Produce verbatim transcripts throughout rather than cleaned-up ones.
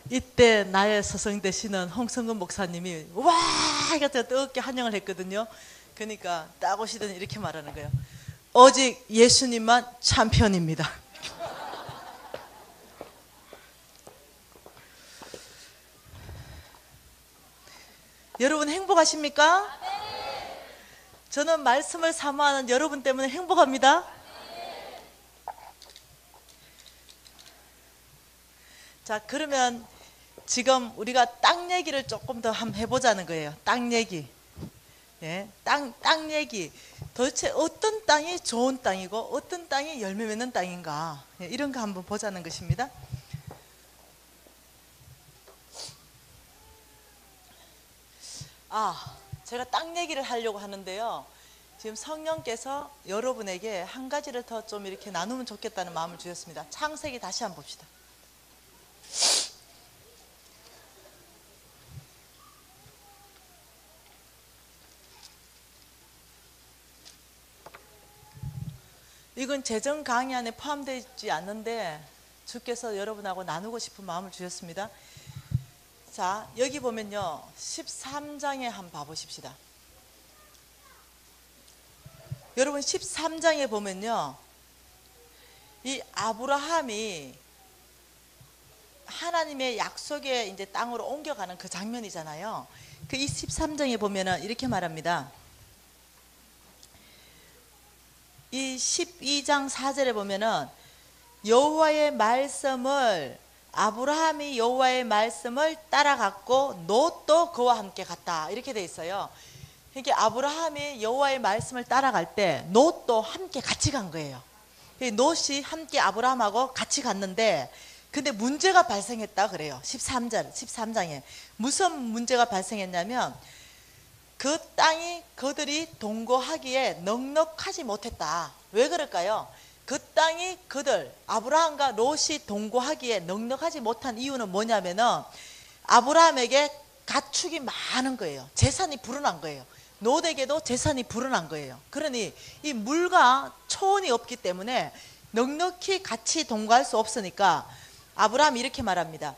이때 나의 스승 되시는 홍성근 목사님이 와 이렇게 뜨겁게 환영을 했거든요. 그러니까 딱 오시더니 이렇게 말하는 거예요. 오직 예수님만 챔피언입니다. 여러분 행복하십니까? 네. 저는 말씀을 사모하는 여러분 때문에 행복합니다. 네. 자, 그러면 지금 우리가 땅 얘기를 조금 더 한번 해보자는 거예요. 땅 얘기. 예, 땅, 땅 얘기. 도대체 어떤 땅이 좋은 땅이고 어떤 땅이 열매 맺는 땅인가, 예, 이런 거 한번 보자는 것입니다. 아, 제가 땅 얘기를 하려고 하는데요. 지금 성령께서 여러분에게 한 가지를 더 좀 이렇게 나누면 좋겠다는 마음을 주셨습니다. 창세기 다시 한번 봅시다. 이건 재정 강의 안에 포함되어 있지 않는데 주께서 여러분하고 나누고 싶은 마음을 주셨습니다. 자, 여기 보면요, 십삼 장에 한번 봐보십시다. 여러분 십삼 장에 보면요, 이 아브라함이 하나님의 약속의 이제 땅으로 옮겨가는 그 장면이잖아요. 그 이 십삼 장에 보면은 이렇게 말합니다. 이 십이 장 사 절에 보면은 여호와의 말씀을, 아브라함이 여호와의 말씀을 따라갔고 롯도 그와 함께 갔다, 이렇게 돼 있어요. 그러니까 아브라함이 여호와의 말씀을 따라갈 때 롯도 함께 같이 간 거예요. 롯이 함께 아브라함하고 같이 갔는데, 근데 문제가 발생했다 그래요. 십삼 절, 십삼 장에 무슨 문제가 발생했냐면, 그 땅이 그들이 동거하기에 넉넉하지 못했다. 왜 그럴까요? 그 땅이 그들 아브라함과 롯이 동거하기에 넉넉하지 못한 이유는 뭐냐면은 아브라함에게 가축이 많은 거예요. 재산이 불어난 거예요. 롯에게도 재산이 불어난 거예요. 그러니 이 물과 초원이 없기 때문에 넉넉히 같이 동거할 수 없으니까 아브라함이 이렇게 말합니다.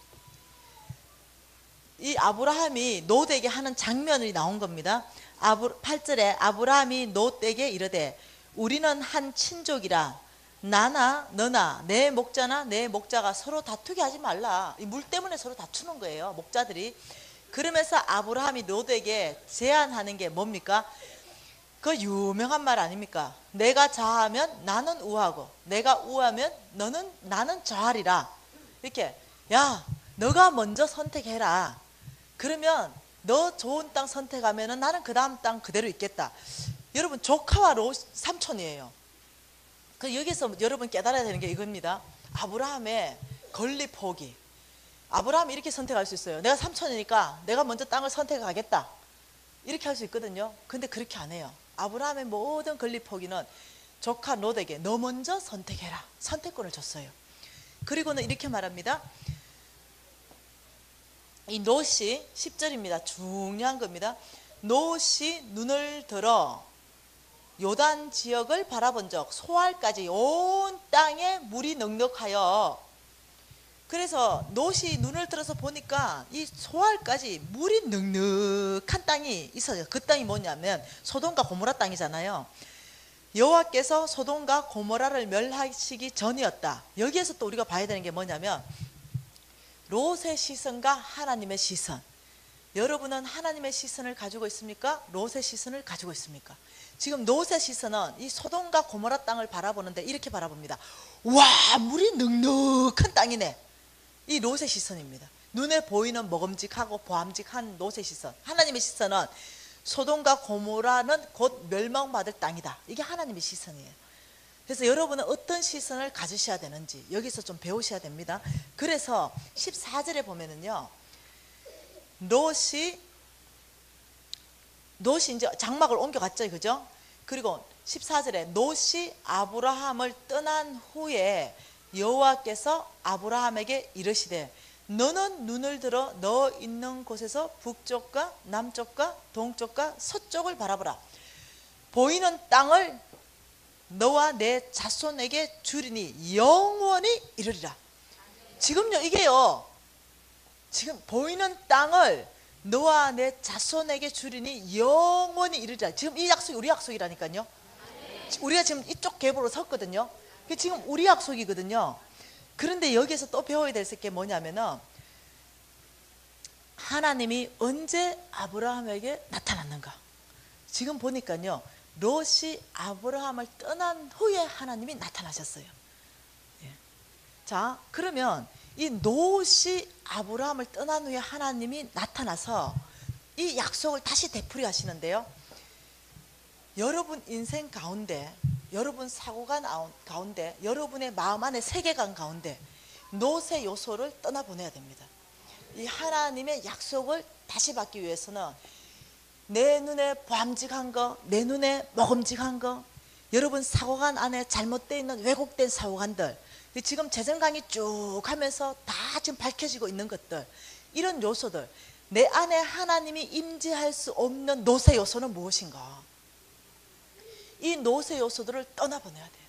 이 아브라함이 롯에게 하는 장면이 나온 겁니다. 아브, 팔 절에 아브라함이 롯에게 이르되 우리는 한 친족이라 나나 너나 내 목자나 내 목자가 서로 다투게 하지 말라. 이 물 때문에 서로 다투는 거예요, 목자들이. 그러면서 아브라함이 롯에게 제안하는 게 뭡니까? 그 유명한 말 아닙니까? 내가 좌하면 나는 우하고 내가 우하면 너는 나는 좌하리라. 이렇게, 야 너가 먼저 선택해라. 그러면 너 좋은 땅 선택하면 나는 그 다음 땅 그대로 있겠다. 여러분 조카와 롯 삼촌이에요. 그 여기서 여러분 깨달아야 되는 게 이겁니다. 아브라함의 건립 포기. 아브라함이 이렇게 선택할 수 있어요. 내가 삼촌이니까 내가 먼저 땅을 선택하겠다, 이렇게 할 수 있거든요. 근데 그렇게 안 해요. 아브라함의 모든 건립 포기는 조카 롯에게 너 먼저 선택해라, 선택권을 줬어요. 그리고는 이렇게 말합니다. 이 롯이 십 절입니다. 중요한 겁니다. 롯이 눈을 들어 요단 지역을 바라본 적 소알까지 온 땅에 물이 넉넉하여, 그래서 롯이 눈을 들어서 보니까 이 소알까지 물이 넉넉한 땅이 있어요. 그 땅이 뭐냐면 소돔과 고모라 땅이잖아요. 여호와께서 소돔과 고모라를 멸하시기 전이었다. 여기에서 또 우리가 봐야 되는 게 뭐냐면 롯의 시선과 하나님의 시선. 여러분은 하나님의 시선을 가지고 있습니까? 롯의 시선을 가지고 있습니까? 지금 롯의 시선은 이 소돔과 고모라 땅을 바라보는데 이렇게 바라봅니다. 와, 물이 넉넉한 땅이네. 이 롯의 시선입니다. 눈에 보이는 먹음직하고 보암직한 롯의 시선. 하나님의 시선은 소돔과 고모라는 곧 멸망받을 땅이다. 이게 하나님의 시선이에요. 그래서 여러분은 어떤 시선을 가지셔야 되는지 여기서 좀 배우셔야 됩니다. 그래서 십사 절에 보면은요, 롯이 롯이 이제 장막을 옮겨갔죠, 그죠? 그리고 십사 절에 롯이 아브라함을 떠난 후에 여호와께서 아브라함에게 이르시되 너는 눈을 들어 너 있는 곳에서 북쪽과 남쪽과 동쪽과 서쪽을 바라보라. 보이는 땅을 너와 내 자손에게 주리니 영원히 이르리라. 지금요, 이게요 지금 보이는 땅을 너와 내 자손에게 주리니 영원히 이르리라. 지금 이 약속이 우리 약속이라니까요. 우리가 지금 이쪽 계보로 섰거든요. 그게 지금 우리 약속이거든요. 그런데 여기에서 또 배워야 될 게 뭐냐면은 하나님이 언제 아브라함에게 나타났는가. 지금 보니까요, 롯이 아브라함을 떠난 후에 하나님이 나타나셨어요. 예. 자, 그러면 이 롯이 아브라함을 떠난 후에 하나님이 나타나서 이 약속을 다시 되풀이 하시는데요, 여러분 인생 가운데, 여러분 사고관 가운데, 여러분의 마음 안의 세계관 가운데 롯의 요소를 떠나보내야 됩니다. 이 하나님의 약속을 다시 받기 위해서는 내 눈에 보암직한 거, 내 눈에 먹음직한 거, 여러분 사고관 안에 잘못되어 있는 왜곡된 사고관들, 지금 재정 강의 쭉 하면서 다 지금 밝혀지고 있는 것들, 이런 요소들, 내 안에 하나님이 임재할 수 없는 롯의 요소는 무엇인가? 이 롯의 요소들을 떠나보내야 돼요.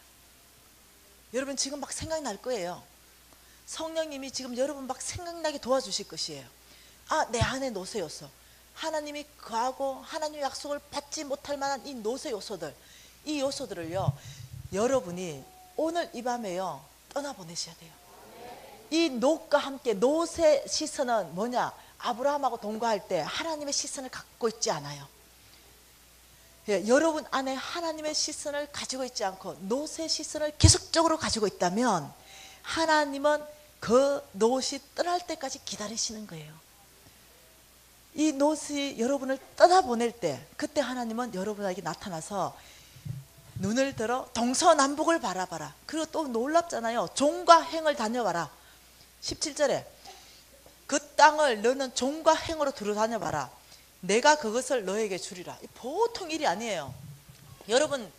여러분 지금 막 생각날 거예요. 성령님이 지금 여러분 막 생각나게 도와주실 것이에요. 아, 내 안에 롯의 요소, 하나님이 거하고 하나님의 약속을 받지 못할 만한 이 롯의 요소들, 이 요소들을요, 여러분이 오늘 이 밤에요 떠나보내셔야 돼요. 이 롯과 함께, 롯의 시선은 뭐냐? 아브라함하고 동거할 때 하나님의 시선을 갖고 있지 않아요. 예, 여러분 안에 하나님의 시선을 가지고 있지 않고 롯의 시선을 계속적으로 가지고 있다면 하나님은 그 롯이 떠날 때까지 기다리시는 거예요. 이 롯이 여러분을 떠나보낼 때, 그때 하나님은 여러분에게 나타나서 눈을 들어 동서남북을 바라봐라. 그리고 또 놀랍잖아요. 종과 행을 다녀봐라. 십칠 절에 그 땅을 너는 종과 행으로 두루다녀봐라. 내가 그것을 너에게 주리라. 보통 일이 아니에요. 여러분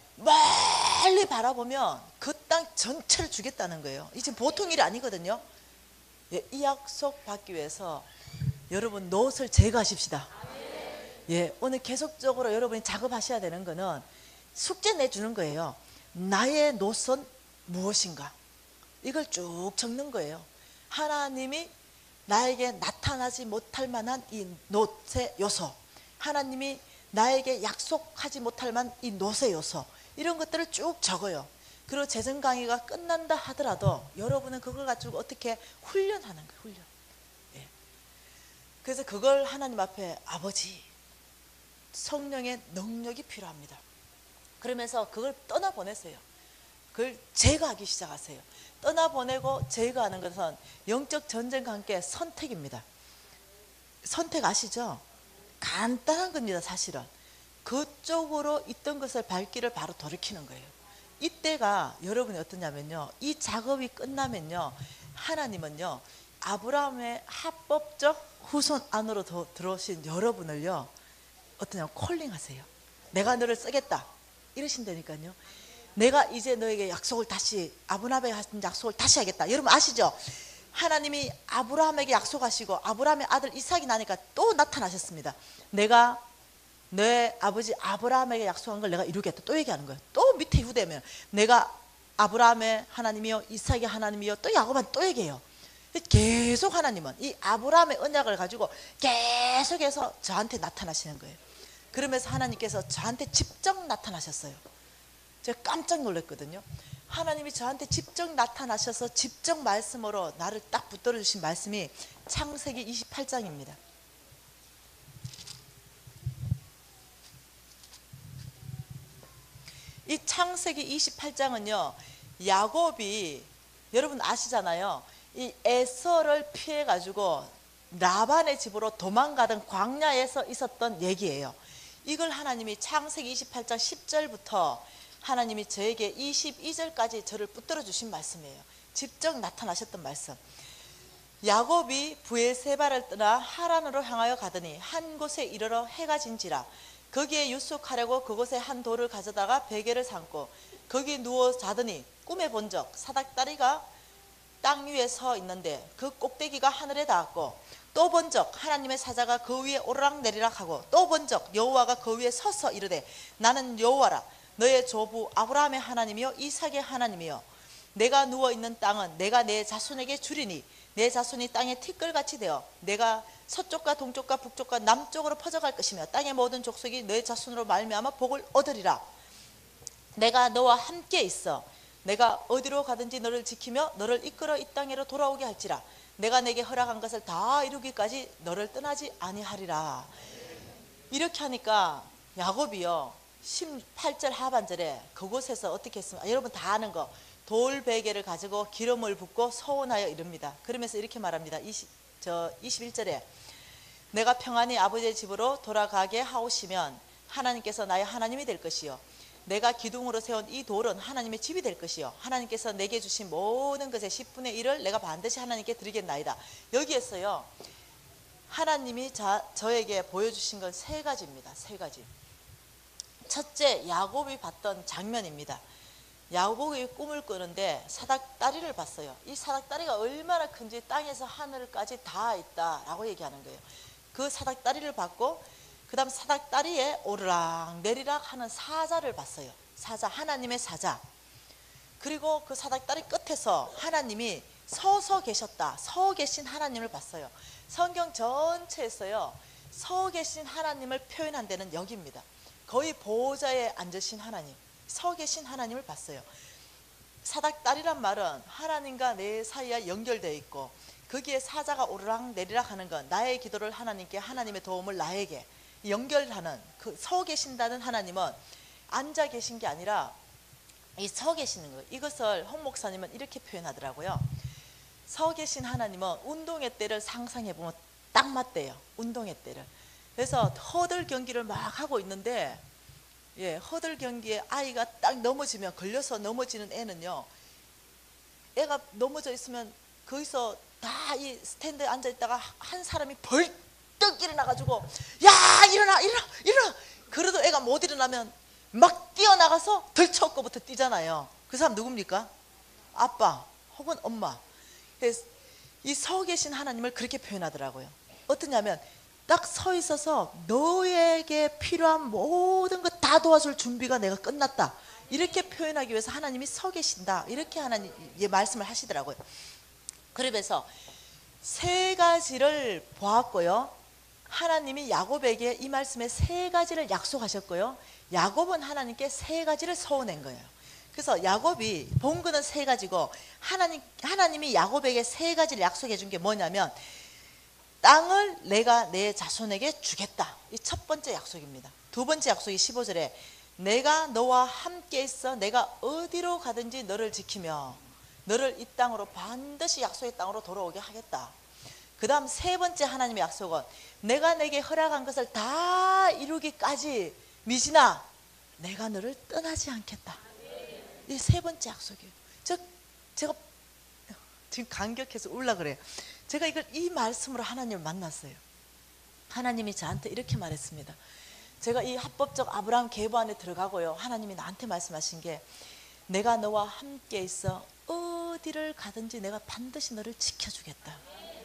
멀리 바라보면 그 땅 전체를 주겠다는 거예요. 이제 보통 일이 아니거든요. 예, 이 약속 받기 위해서 여러분 롯을 제거하십시다. 예, 오늘 계속적으로 여러분이 작업하셔야 되는 거는 숙제 내주는 거예요. 나의 롯은 무엇인가? 이걸 쭉 적는 거예요. 하나님이 나에게 나타나지 못할 만한 이 롯의 요소, 하나님이 나에게 약속하지 못할 만한 이 롯의 요소, 이런 것들을 쭉 적어요. 그리고 재정 강의가 끝난다 하더라도 여러분은 그걸 가지고 어떻게 훈련하는 거예요. 훈련. 예. 그래서 그걸 하나님 앞에, 아버지, 성령의 능력이 필요합니다. 그러면서 그걸 떠나보내세요. 그걸 제거하기 시작하세요. 떠나보내고 제거하는 것은 영적 전쟁과 함께 선택입니다. 선택 아시죠? 간단한 겁니다. 사실은 그쪽으로 있던 것을 발길을 바로 돌이키는 거예요. 이때가 여러분이 어떠냐면요, 이 작업이 끝나면요, 하나님은요 아브라함의 합법적 후손 안으로 더 들어오신 여러분을요 어떠냐, 콜링하세요. 내가 너를 쓰겠다 이러신다니까요. 내가 이제 너에게 약속을 다시, 아브라함에게 하신 약속을 다시 하겠다. 여러분 아시죠? 하나님이 아브라함에게 약속하시고 아브라함의 아들 이삭이 나니까 또 나타나셨습니다. 내가 내 아버지 아브라함에게 약속한 걸 내가 이루겠다. 또 얘기하는 거예요. 또 밑에 후대면 내가 아브라함의 하나님이요 이삭의 하나님이요, 또 야곱한테 또 얘기해요. 계속 하나님은 이 아브라함의 언약을 가지고 계속해서 저한테 나타나시는 거예요. 그러면서 하나님께서 저한테 직접 나타나셨어요. 제가 깜짝 놀랐거든요. 하나님이 저한테 직접 나타나셔서 직접 말씀으로 나를 딱 붙들어 주신 말씀이 창세기 이십팔 장입니다. 이 창세기 이십팔 장은요, 야곱이, 여러분 아시잖아요. 이 에서를 피해 가지고 라반의 집으로 도망가던 광야에서 있었던 얘기예요. 이걸 하나님이 창세기 이십팔 장 십 절부터 하나님이 저에게 이십이 절까지 저를 붙들어 주신 말씀이에요. 직접 나타나셨던 말씀. 야곱이 브에세바를 떠나 하란으로 향하여 가더니 한 곳에 이르러 해가 진지라. 거기에 유숙하려고 그곳에 한 돌을 가져다가 베개를 삼고 거기 누워 자더니 꿈에 본적 사닥다리가 땅 위에 서 있는데 그 꼭대기가 하늘에 닿았고, 또 본적 하나님의 사자가 그 위에 오르락내리락 하고, 또 본적 여호와가 그 위에 서서 이르되 나는 여호와라 너의 조부 아브라함의 하나님이요 이삭의 하나님이요 내가 누워있는 땅은 내가 내 자손에게 주리니 내 자손이 땅에 티끌같이 되어 내가 서쪽과 동쪽과 북쪽과 남쪽으로 퍼져갈 것이며 땅의 모든 족속이 내 자손으로 말미암아 복을 얻으리라. 내가 너와 함께 있어 내가 어디로 가든지 너를 지키며 너를 이끌어 이 땅으로 돌아오게 할지라. 내가 내게 허락한 것을 다 이루기까지 너를 떠나지 아니하리라. 이렇게 하니까 야곱이요 십팔 절 하반절에 그곳에서 어떻게 했습니까? 여러분 다 아는 거 돌베개를 가지고 기름을 붓고 서원하여 이릅니다. 그러면서 이렇게 말합니다. 이십, 저 이십일 절에 내가 평안히 아버지의 집으로 돌아가게 하오시면 하나님께서 나의 하나님이 될 것이요 내가 기둥으로 세운 이 돌은 하나님의 집이 될 것이요 하나님께서 내게 주신 모든 것의 십분의 일을 내가 반드시 하나님께 드리겠나이다. 여기에서요 하나님이 자, 저에게 보여주신 건 세 가지입니다. 세 가지. 첫째, 야곱이 봤던 장면입니다. 야곱이 꿈을 꾸는데 사닥다리를 봤어요. 이 사닥다리가 얼마나 큰지 땅에서 하늘까지 다 있다라고 얘기하는 거예요. 그 사닥다리를 봤고 그 다음 사닥다리에 오르락 내리락 하는 사자를 봤어요. 사자, 하나님의 사자. 그리고 그 사닥다리 끝에서 하나님이 서서 계셨다. 서 계신 하나님을 봤어요. 성경 전체에서요 서 계신 하나님을 표현한 데는 여기입니다. 거의 보호자에 앉으신 하나님, 서 계신 하나님을 봤어요. 사닥다리란 말은 하나님과 내 사이에 연결되어 있고 거기에 사자가 오르락 내리락 하는 건 나의 기도를 하나님께, 하나님의 도움을 나에게 연결하는, 그 서 계신다는 하나님은 앉아 계신 게 아니라 이 서 계시는 거예요. 이것을 홍 목사님은 이렇게 표현하더라고요. 서 계신 하나님은 운동회 때를 상상해 보면 딱 맞대요. 운동회 때를. 그래서 허들 경기를 막 하고 있는데 예, 허들 경기에 아이가 딱 넘어지면, 걸려서 넘어지는 애는요, 애가 넘어져 있으면 거기서 다 이 스탠드에 앉아 있다가 한 사람이 벌떡 일어나가지고 야 일어나 일어나 일어나. 그래도 애가 못 일어나면 막 뛰어나가서 들쳐업고부터 뛰잖아요. 그 사람 누굽니까? 아빠 혹은 엄마. 이 서 계신 하나님을 그렇게 표현하더라고요. 어떠냐면 딱 서 있어서 너에게 필요한 모든 것 다 도와줄 준비가 내가 끝났다, 이렇게 표현하기 위해서 하나님이 서 계신다, 이렇게 하나님의 말씀을 하시더라고요. 그러면서 세 가지를 보았고요, 하나님이 야곱에게 이 말씀에 세 가지를 약속하셨고요, 야곱은 하나님께 세 가지를 서원한 거예요. 그래서 야곱이 본 거는 세 가지고 하나님, 하나님이 야곱에게 세 가지를 약속해 준 게 뭐냐면 땅을 내가 내 자손에게 주겠다. 이 첫 번째 약속입니다. 두 번째 약속이 십오 절에 내가 너와 함께 있어 내가 어디로 가든지 너를 지키며 너를 이 땅으로 반드시 약속의 땅으로 돌아오게 하겠다. 그 다음 세 번째 하나님의 약속은 내가 내게 허락한 것을 다 이루기까지 미진아 내가 너를 떠나지 않겠다. 이 세 번째 약속이에요. 저, 제가 지금 감격해서 울라 그래요. 제가 이걸 이 말씀으로 하나님을 만났어요. 하나님이 저한테 이렇게 말했습니다. 제가 이 합법적 아브라함 계보 안에 들어가고요, 하나님이 나한테 말씀하신 게 내가 너와 함께 있어 어디를 가든지 내가 반드시 너를 지켜주겠다.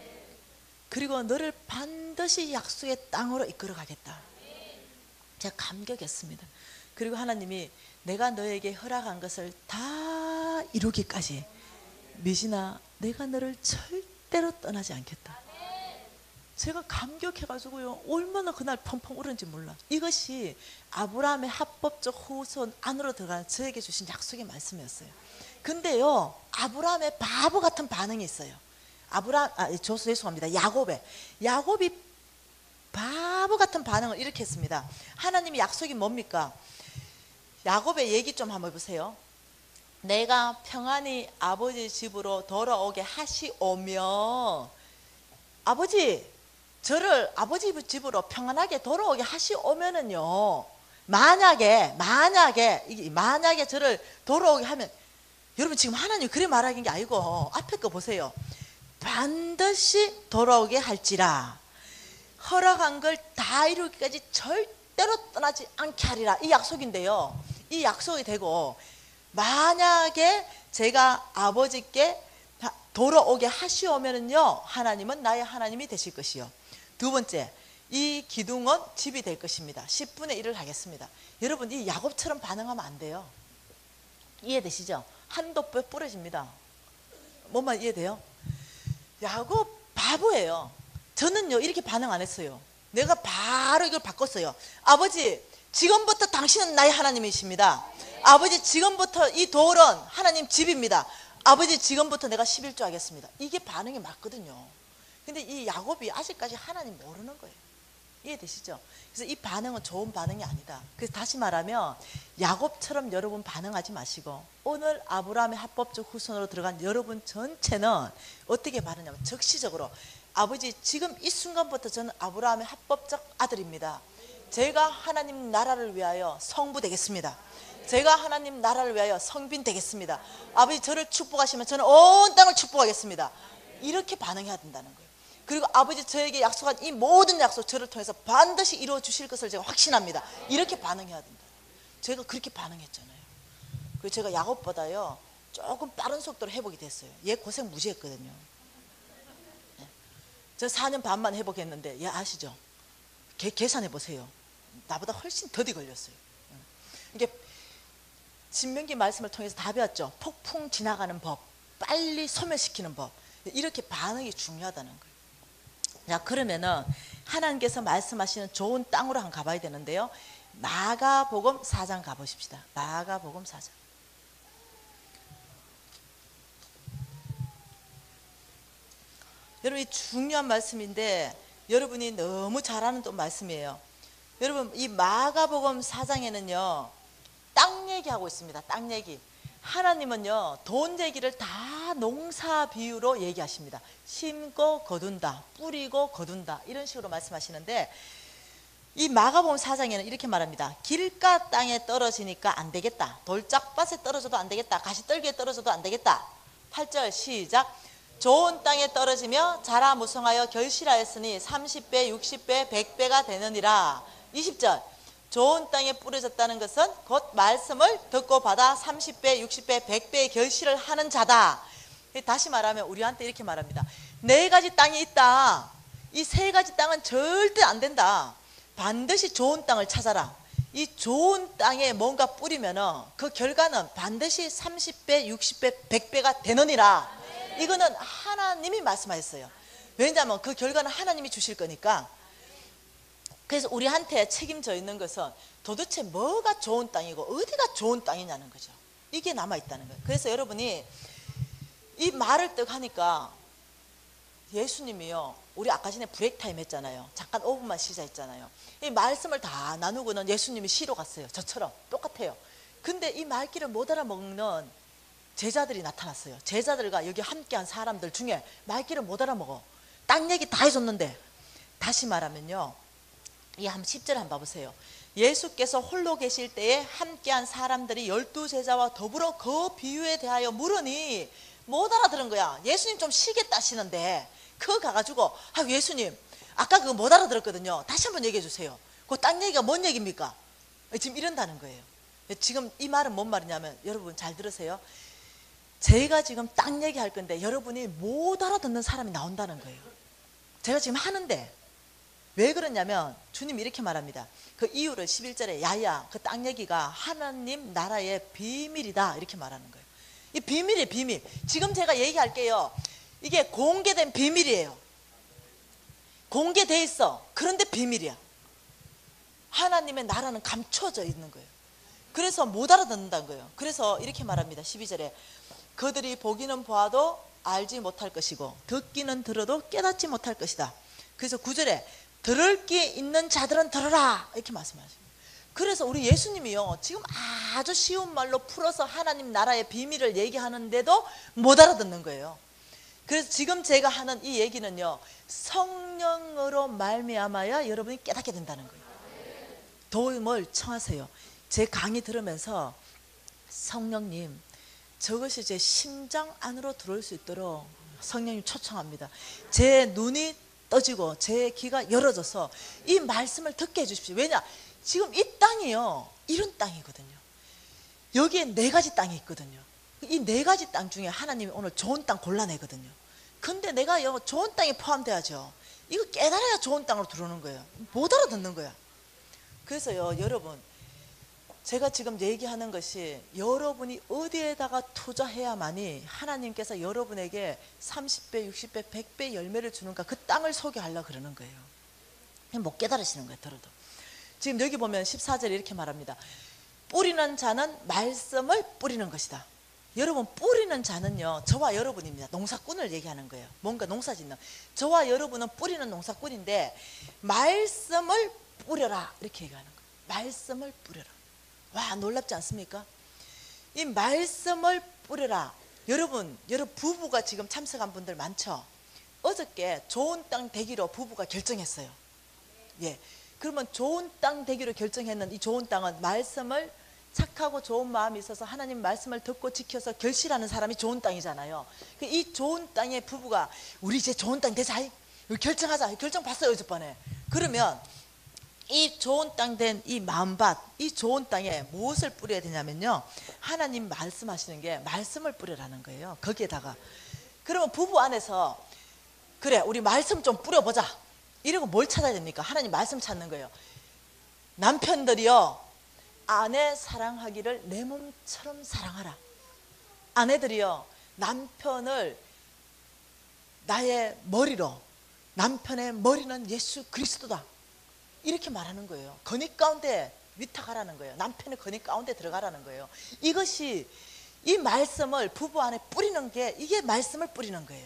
그리고 너를 반드시 약속의 땅으로 이끌어 가겠다. 제가 감격했습니다. 그리고 하나님이 내가 너에게 허락한 것을 다 이루기까지 미진아 내가 너를 절대로 떠나지 않겠다. 제가 감격해가지고요, 얼마나 그날 펑펑 울었는지 몰라. 이것이 아브라함의 합법적 후손 안으로 들어가는 저에게 주신 약속의 말씀이었어요. 근데요, 아브라함의 바보 같은 반응이 있어요. 아브라함, 아, 조수 죄송합니다. 야곱의 야곱이 바보 같은 반응을 이렇게 했습니다. 하나님의 약속이 뭡니까? 야곱의 얘기 좀 한번 해보세요. 내가 평안히 아버지 집으로 돌아오게 하시오며, 아버지 저를 아버지 집으로 평안하게 돌아오게 하시오면은요, 만약에 만약에 이게 만약에 저를 돌아오게 하면, 여러분 지금 하나님 그래 말하는 게 아니고 앞에 거 보세요. 반드시 돌아오게 할지라 허락한 걸 다 이루기까지 절대로 떠나지 않게 하리라. 이 약속인데요, 이 약속이 되고 만약에 제가 아버지께 돌아오게 하시오면은요, 하나님은 나의 하나님이 되실 것이요. 두 번째, 이 기둥은 집이 될 것입니다. 십분의 일을 하겠습니다. 여러분 이 야곱처럼 반응하면 안 돼요. 이해되시죠? 한도 뼈 부러집니다. 뭐만 이해돼요? 야곱 바보예요. 저는요 이렇게 반응 안 했어요. 내가 바로 이걸 바꿨어요. 아버지, 지금부터 당신은 나의 하나님이십니다. 아버지, 지금부터 이 돌은 하나님 집입니다. 아버지, 지금부터 내가 십일조 하겠습니다. 이게 반응이 맞거든요. 근데 이 야곱이 아직까지 하나님 모르는 거예요. 이해되시죠? 그래서 이 반응은 좋은 반응이 아니다. 그래서 다시 말하면 야곱처럼 여러분 반응하지 마시고, 오늘 아브라함의 합법적 후손으로 들어간 여러분 전체는 어떻게 반응하냐면 적시적으로, 아버지, 지금 이 순간부터 저는 아브라함의 합법적 아들입니다. 제가 하나님 나라를 위하여 성부 되겠습니다. 제가 하나님 나라를 위하여 성빈 되겠습니다. 아버지, 저를 축복하시면 저는 온 땅을 축복하겠습니다. 이렇게 반응해야 된다는 거예요. 그리고 아버지, 저에게 약속한 이 모든 약속 저를 통해서 반드시 이루어 주실 것을 제가 확신합니다. 이렇게 반응해야 된다. 제가 그렇게 반응했잖아요. 그래서 제가 야곱보다요 조금 빠른 속도로 회복이 됐어요. 얘 고생 무지했거든요. 네. 저 사 년 반만 회복했는데 얘 아시죠? 개, 계산해 보세요. 나보다 훨씬 더디 걸렸어요. 이게 신명기 말씀을 통해서 다 배웠죠. 폭풍 지나가는 법, 빨리 소멸시키는 법. 이렇게 반응이 중요하다는 거예요. 자, 그러면은 하나님께서 말씀하시는 좋은 땅으로 한번 가봐야 되는데요. 마가복음 사 장 가보십시다. 마가복음 사 장. 여러분, 이 중요한 말씀인데 여러분이 너무 잘 아는 또 말씀이에요. 여러분, 이 마가복음 사 장에는요 땅 얘기하고 있습니다. 땅 얘기. 하나님은요 돈 얘기를 다 농사 비유로 얘기하십니다. 심고 거둔다, 뿌리고 거둔다, 이런 식으로 말씀하시는데, 이 마가복음 사 장에는 이렇게 말합니다. 길가 땅에 떨어지니까 안 되겠다. 돌짝밭에 떨어져도 안 되겠다. 가시떨기에 떨어져도 안 되겠다. 팔 절 시작. 좋은 땅에 떨어지며 자라 무성하여 결실하였으니 삼십 배, 육십 배, 백 배가 되느니라. 이십 절. 좋은 땅에 뿌려졌다는 것은 곧 말씀을 듣고 받아 삼십 배, 육십 배, 백 배의 결실을 하는 자다. 다시 말하면 우리한테 이렇게 말합니다. 네 가지 땅이 있다. 이 세 가지 땅은 절대 안 된다. 반드시 좋은 땅을 찾아라. 이 좋은 땅에 뭔가 뿌리면은 그 결과는 반드시 삼십 배, 육십 배, 백 배가 되느니라. 이거는 하나님이 말씀하셨어요. 왜냐하면 그 결과는 하나님이 주실 거니까. 그래서 우리한테 책임져 있는 것은 도대체 뭐가 좋은 땅이고 어디가 좋은 땅이냐는 거죠. 이게 남아있다는 거예요. 그래서 여러분이 이 말을 딱 하니까, 예수님이요 우리 아까 전에 브레이크 타임 했잖아요. 잠깐 오 분만 쉬자 했잖아요. 이 말씀을 다 나누고는 예수님이 쉬러 갔어요. 저처럼 똑같아요. 근데 이 말귀를 못 알아먹는 제자들이 나타났어요. 제자들과 여기 함께한 사람들 중에 말귀를 못 알아먹어. 땅 얘기 다 해줬는데. 다시 말하면요, 이 한 십 절 한번 봐보세요. 예수께서 홀로 계실 때에 함께한 사람들이 열두 제자와 더불어 그 비유에 대하여 물으니 못 알아들은 거야. 예수님 좀 쉬겠다 하시는데 그거 가가지고, 아 예수님 아까 그거 못 알아들었거든요. 다시 한번 얘기해 주세요. 그 땅 얘기가 뭔 얘기입니까? 지금 이런다는 거예요. 지금 이 말은 뭔 말이냐면, 여러분 잘 들으세요. 제가 지금 땅 얘기할 건데 여러분이 못 알아듣는 사람이 나온다는 거예요. 제가 지금 하는데 왜 그러냐면, 주님이 이렇게 말합니다. 그 이유를 십일 절에 야야 그 땅 얘기가 하나님 나라의 비밀이다 이렇게 말하는 거예요. 이 비밀이에요. 비밀. 지금 제가 얘기할게요. 이게 공개된 비밀이에요. 공개돼 있어. 그런데 비밀이야. 하나님의 나라는 감춰져 있는 거예요. 그래서 못 알아듣는다는 거예요. 그래서 이렇게 말합니다. 십이 절에 그들이 보기는 보아도 알지 못할 것이고 듣기는 들어도 깨닫지 못할 것이다. 그래서 구 절에 들을 귀 있는 자들은 들어라 이렇게 말씀하십니다. 그래서 우리 예수님이요 지금 아주 쉬운 말로 풀어서 하나님 나라의 비밀을 얘기하는데도 못 알아듣는 거예요. 그래서 지금 제가 하는 이 얘기는요 성령으로 말미암아야 여러분이 깨닫게 된다는 거예요. 도움을 청하세요. 제 강의 들으면서 성령님 저것이 제 심장 안으로 들어올 수 있도록 성령님 초청합니다. 제 눈이 떠지고 제 귀가 열어져서 이 말씀을 듣게 해주십시오. 왜냐? 지금 이 땅이요 이런 땅이거든요. 여기에 네 가지 땅이 있거든요. 이 네 가지 땅 중에 하나님이 오늘 좋은 땅 골라내거든요. 근데 내가 좋은 땅에 포함돼야죠. 이거 깨달아야 좋은 땅으로 들어오는 거예요. 못 알아듣는 거야. 그래서요 여러분 제가 지금 얘기하는 것이 여러분이 어디에다가 투자해야만이 하나님께서 여러분에게 삼십 배, 육십 배, 백 배 열매를 주는가, 그 땅을 소개하려고 그러는 거예요. 못 깨달으시는 거예요. 들어도. 지금 여기 보면 십사 절에 이렇게 말합니다. 뿌리는 자는 말씀을 뿌리는 것이다. 여러분, 뿌리는 자는요, 저와 여러분입니다. 농사꾼을 얘기하는 거예요. 뭔가 농사 짓는. 저와 여러분은 뿌리는 농사꾼인데 말씀을 뿌려라, 이렇게 얘기하는 거예요. 말씀을 뿌려라. 와, 놀랍지 않습니까? 이 말씀을 뿌려라. 여러분, 여러분 부부가 지금 참석한 분들 많죠? 어저께 좋은 땅 되기로 부부가 결정했어요. 예. 그러면 좋은 땅 되기로 결정했는 이 좋은 땅은 말씀을, 착하고 좋은 마음이 있어서 하나님 말씀을 듣고 지켜서 결실하는 사람이 좋은 땅이잖아요. 이 좋은 땅에 부부가 우리 이제 좋은 땅 되자, 결정하자, 결정 봤어요 어젯밤에. 그러면 이 좋은 땅 된 이 마음밭, 이 좋은 땅에 무엇을 뿌려야 되냐면요, 하나님 말씀하시는 게 말씀을 뿌려라는 거예요. 거기에다가. 그러면 부부 안에서 그래, 우리 말씀 좀 뿌려보자, 이러고 뭘 찾아야 됩니까? 하나님 말씀 찾는 거예요. 남편들이요, 아내 사랑하기를 내 몸처럼 사랑하라. 아내들이요, 남편을 나의 머리로, 남편의 머리는 예수 그리스도다, 이렇게 말하는 거예요. 건의 가운데 위탁하라는 거예요. 남편의 건의 가운데 들어가라는 거예요. 이것이, 이 말씀을 부부 안에 뿌리는 게, 이게 말씀을 뿌리는 거예요.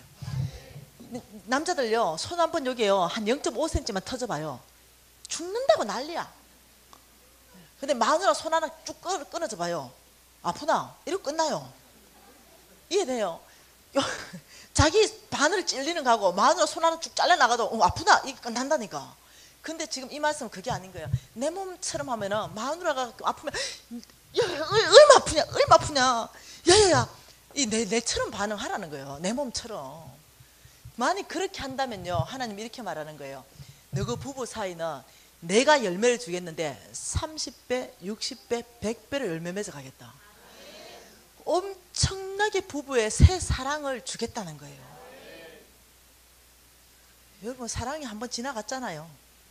남자들요, 손 한번 여기에요, 한 영 점 오 센티미터만 터져봐요, 죽는다고 난리야. 근데 마누라 손 하나 쭉 끊어져 봐요, 아프나? 이러고 끝나요. 이해돼요? 자기 바늘 찔리는 거하고 마누라 손 하나 쭉 잘려나가도 어, 아프나? 이게 끝난다니까. 근데 지금 이 말씀은 그게 아닌 거예요. 내 몸처럼 하면은 마누라가 아프면 야, 얼마 아프냐, 얼마 아프냐, 야야야, 이 내 내처럼 반응하라는 거예요. 내 몸처럼. 만약 그렇게 한다면요, 하나님 이렇게 말하는 거예요. 너그 부부 사이는 내가 열매를 주겠는데 삼십 배, 육십 배, 백 배를 열매 맺어 가겠다. 엄청나게 부부의 새 사랑을 주겠다는 거예요. 여러분, 사랑이 한번 지나갔잖아요.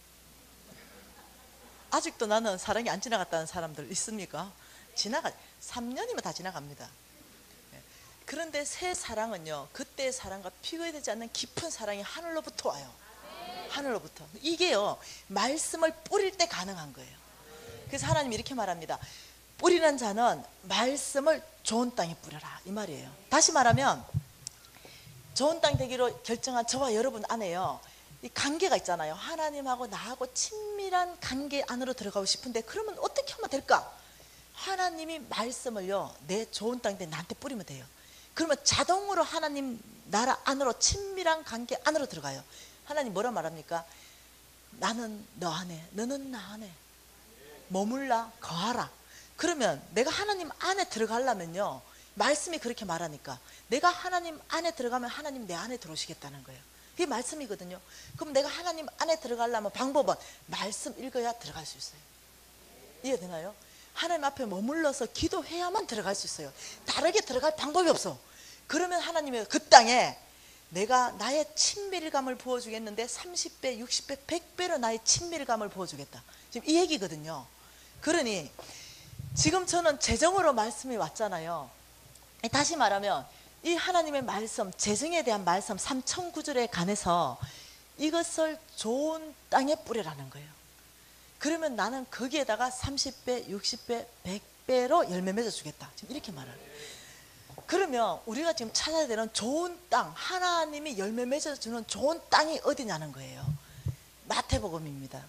아직도 나는 사랑이 안 지나갔다는 사람들 있습니까? 지나가, 삼 년이면 다 지나갑니다. 그런데 새 사랑은요, 그때의 사랑과 비교되지 않는 깊은 사랑이 하늘로부터 와요. 하늘로부터. 이게요, 말씀을 뿌릴 때 가능한 거예요. 그래서 하나님이 이렇게 말합니다. 뿌리는 자는 말씀을 좋은 땅에 뿌려라, 이 말이에요. 다시 말하면 좋은 땅 되기로 결정한 저와 여러분 안에요, 이 관계가 있잖아요. 하나님하고 나하고 친밀한 관계 안으로 들어가고 싶은데 그러면 어떻게 하면 될까? 하나님이 말씀을요, 내 좋은 땅 때 나한테 뿌리면 돼요. 그러면 자동으로 하나님 나라 안으로, 친밀한 관계 안으로 들어가요. 하나님 뭐라 말합니까? 나는 너 안에, 너는 나 안에 머물라, 거하라. 그러면 내가 하나님 안에 들어가려면요, 말씀이 그렇게 말하니까 내가 하나님 안에 들어가면 하나님 내 안에 들어오시겠다는 거예요. 그게 말씀이거든요. 그럼 내가 하나님 안에 들어가려면 방법은 말씀 읽어야 들어갈 수 있어요. 이해되나요? 하나님 앞에 머물러서 기도해야만 들어갈 수 있어요. 다르게 들어갈 방법이 없어. 그러면 하나님이 그 땅에 내가 나의 친밀감을 부어주겠는데 삼십 배, 육십 배, 백 배로 나의 친밀감을 부어주겠다. 지금 이 얘기거든요. 그러니 지금 저는 재정으로 말씀이 왔잖아요. 다시 말하면 이 하나님의 말씀, 재정에 대한 말씀 삼천 구 절에 관해서 이것을 좋은 땅에 뿌리라는 거예요. 그러면 나는 거기에다가 삼십 배, 육십 배, 백 배로 열매 맺어 주겠다. 지금 이렇게 말하는 거예요. 그러면 우리가 지금 찾아야 되는 좋은 땅, 하나님이 열매 맺어 주는 좋은 땅이 어디냐는 거예요. 마태복음입니다.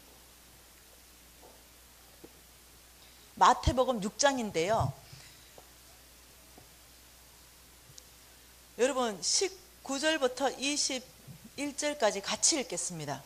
마태복음 육 장인데요. 여러분, 십구 절부터 이십일 절까지 같이 읽겠습니다.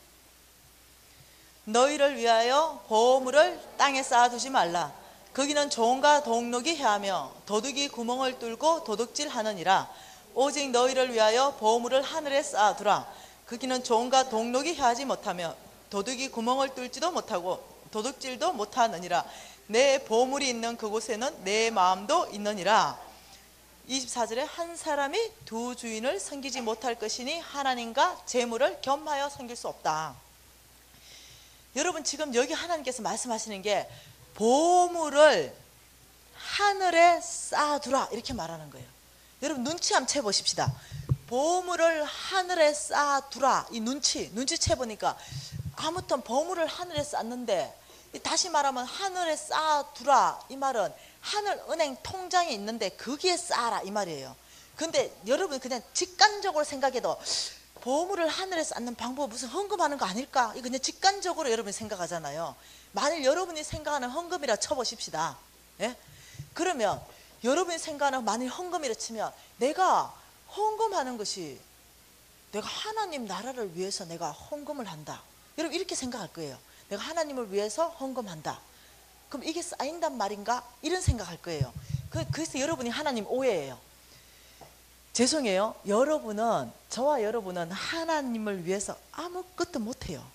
너희를 위하여 보물을 땅에 쌓아두지 말라. 거기는 종과 동록이 해하며 도둑이 구멍을 뚫고 도둑질하느니라. 오직 너희를 위하여 보물을 하늘에 쌓아두라. 거기는 종과 동록이 해하지 못하며 도둑이 구멍을 뚫지도 못하고 도둑질도 못하느니라. 내 보물이 있는 그곳에는 내 마음도 있느니라. 이십사 절에 한 사람이 두 주인을 섬기지 못할 것이니 하나님과 재물을 겸하여 섬길 수 없다. 여러분, 지금 여기 하나님께서 말씀하시는 게 보물을 하늘에 쌓아두라 이렇게 말하는 거예요. 여러분 눈치 한번 채보십시다. 보물을 하늘에 쌓아두라. 이 눈치 눈치 채보니까 아무튼 보물을 하늘에 쌓는데, 다시 말하면 하늘에 쌓아두라 이 말은 하늘은행 통장에 있는데 거기에 쌓아라 이 말이에요. 근데 여러분 그냥 직관적으로 생각해도 보물을 하늘에 쌓는 방법은 무슨 헌금하는 거 아닐까? 이거 그냥 직관적으로 여러분이 생각하잖아요. 만일 여러분이 생각하는 헌금이라 쳐보십시다. 예? 그러면 여러분이 생각하는 만일 헌금이라 치면 내가 헌금하는 것이 내가 하나님 나라를 위해서 내가 헌금을 한다. 여러분 이렇게 생각할 거예요. 내가 하나님을 위해서 헌금한다. 그럼 이게 쌓인단 말인가? 이런 생각할 거예요. 그래서 여러분이 하나님 오해예요. 죄송해요. 여러분은, 저와 여러분은 하나님을 위해서 아무것도 못해요.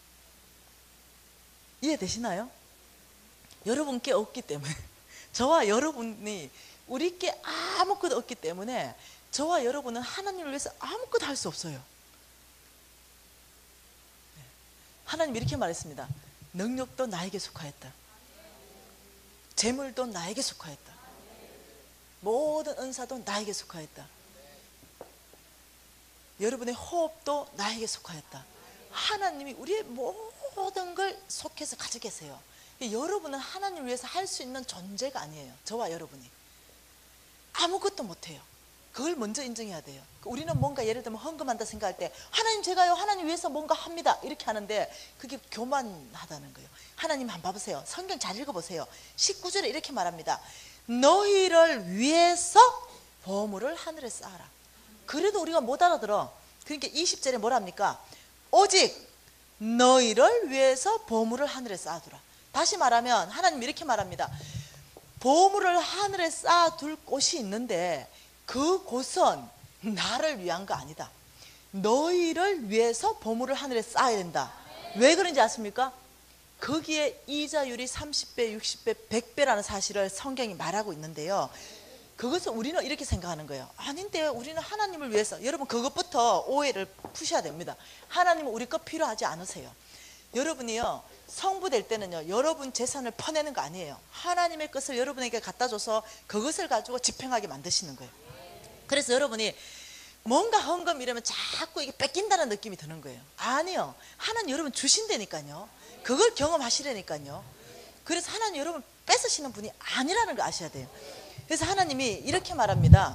이해되시나요? 여러분께 없기 때문에, 저와 여러분이 우리께 아무것도 없기 때문에 저와 여러분은 하나님을 위해서 아무것도 할 수 없어요. 하나님 이렇게 말했습니다. 능력도 나에게 속하였다. 재물도 나에게 속하였다. 모든 은사도 나에게 속하였다. 여러분의 호흡도 나에게 속하였다. 하나님이 우리의 모든 걸 속해서 가지고 계세요. 여러분은 하나님을 위해서 할 수 있는 존재가 아니에요. 저와 여러분이 아무것도 못해요. 그걸 먼저 인정해야 돼요. 우리는 뭔가 예를 들면 헌금한다 생각할 때 하나님 제가요 하나님 위해서 뭔가 합니다 이렇게 하는데 그게 교만하다는 거예요. 하나님 한번 봐보세요. 성경 잘 읽어보세요. 십구 절에 이렇게 말합니다. 너희를 위해서 보물을 하늘에 쌓아라. 그래도 우리가 못 알아들어. 그러니까 이십 절에 뭐랍니까? 오직 너희를 위해서 보물을 하늘에 쌓아두라. 다시 말하면 하나님 이렇게 말합니다. 보물을 하늘에 쌓아둘 곳이 있는데 그 곳은 나를 위한 거 아니다. 너희를 위해서 보물을 하늘에 쌓아야 된다. 왜 그런지 아십니까? 거기에 이자율이 삼십 배, 육십 배, 백 배라는 사실을 성경이 말하고 있는데요. 그것을 우리는 이렇게 생각하는 거예요. 아닌데 우리는 하나님을 위해서. 여러분 그것부터 오해를 푸셔야 됩니다. 하나님은 우리 것 필요하지 않으세요. 여러분이요 성부될 때는요 여러분 재산을 퍼내는 거 아니에요. 하나님의 것을 여러분에게 갖다 줘서 그것을 가지고 집행하게 만드시는 거예요. 그래서 여러분이 뭔가 헌금 이러면 자꾸 이게 뺏긴다는 느낌이 드는 거예요. 아니요. 하나님 여러분 주신다니까요. 그걸 경험하시라니까요. 그래서 하나님 여러분 뺏으시는 분이 아니라는 거 아셔야 돼요. 그래서 하나님이 이렇게 말합니다.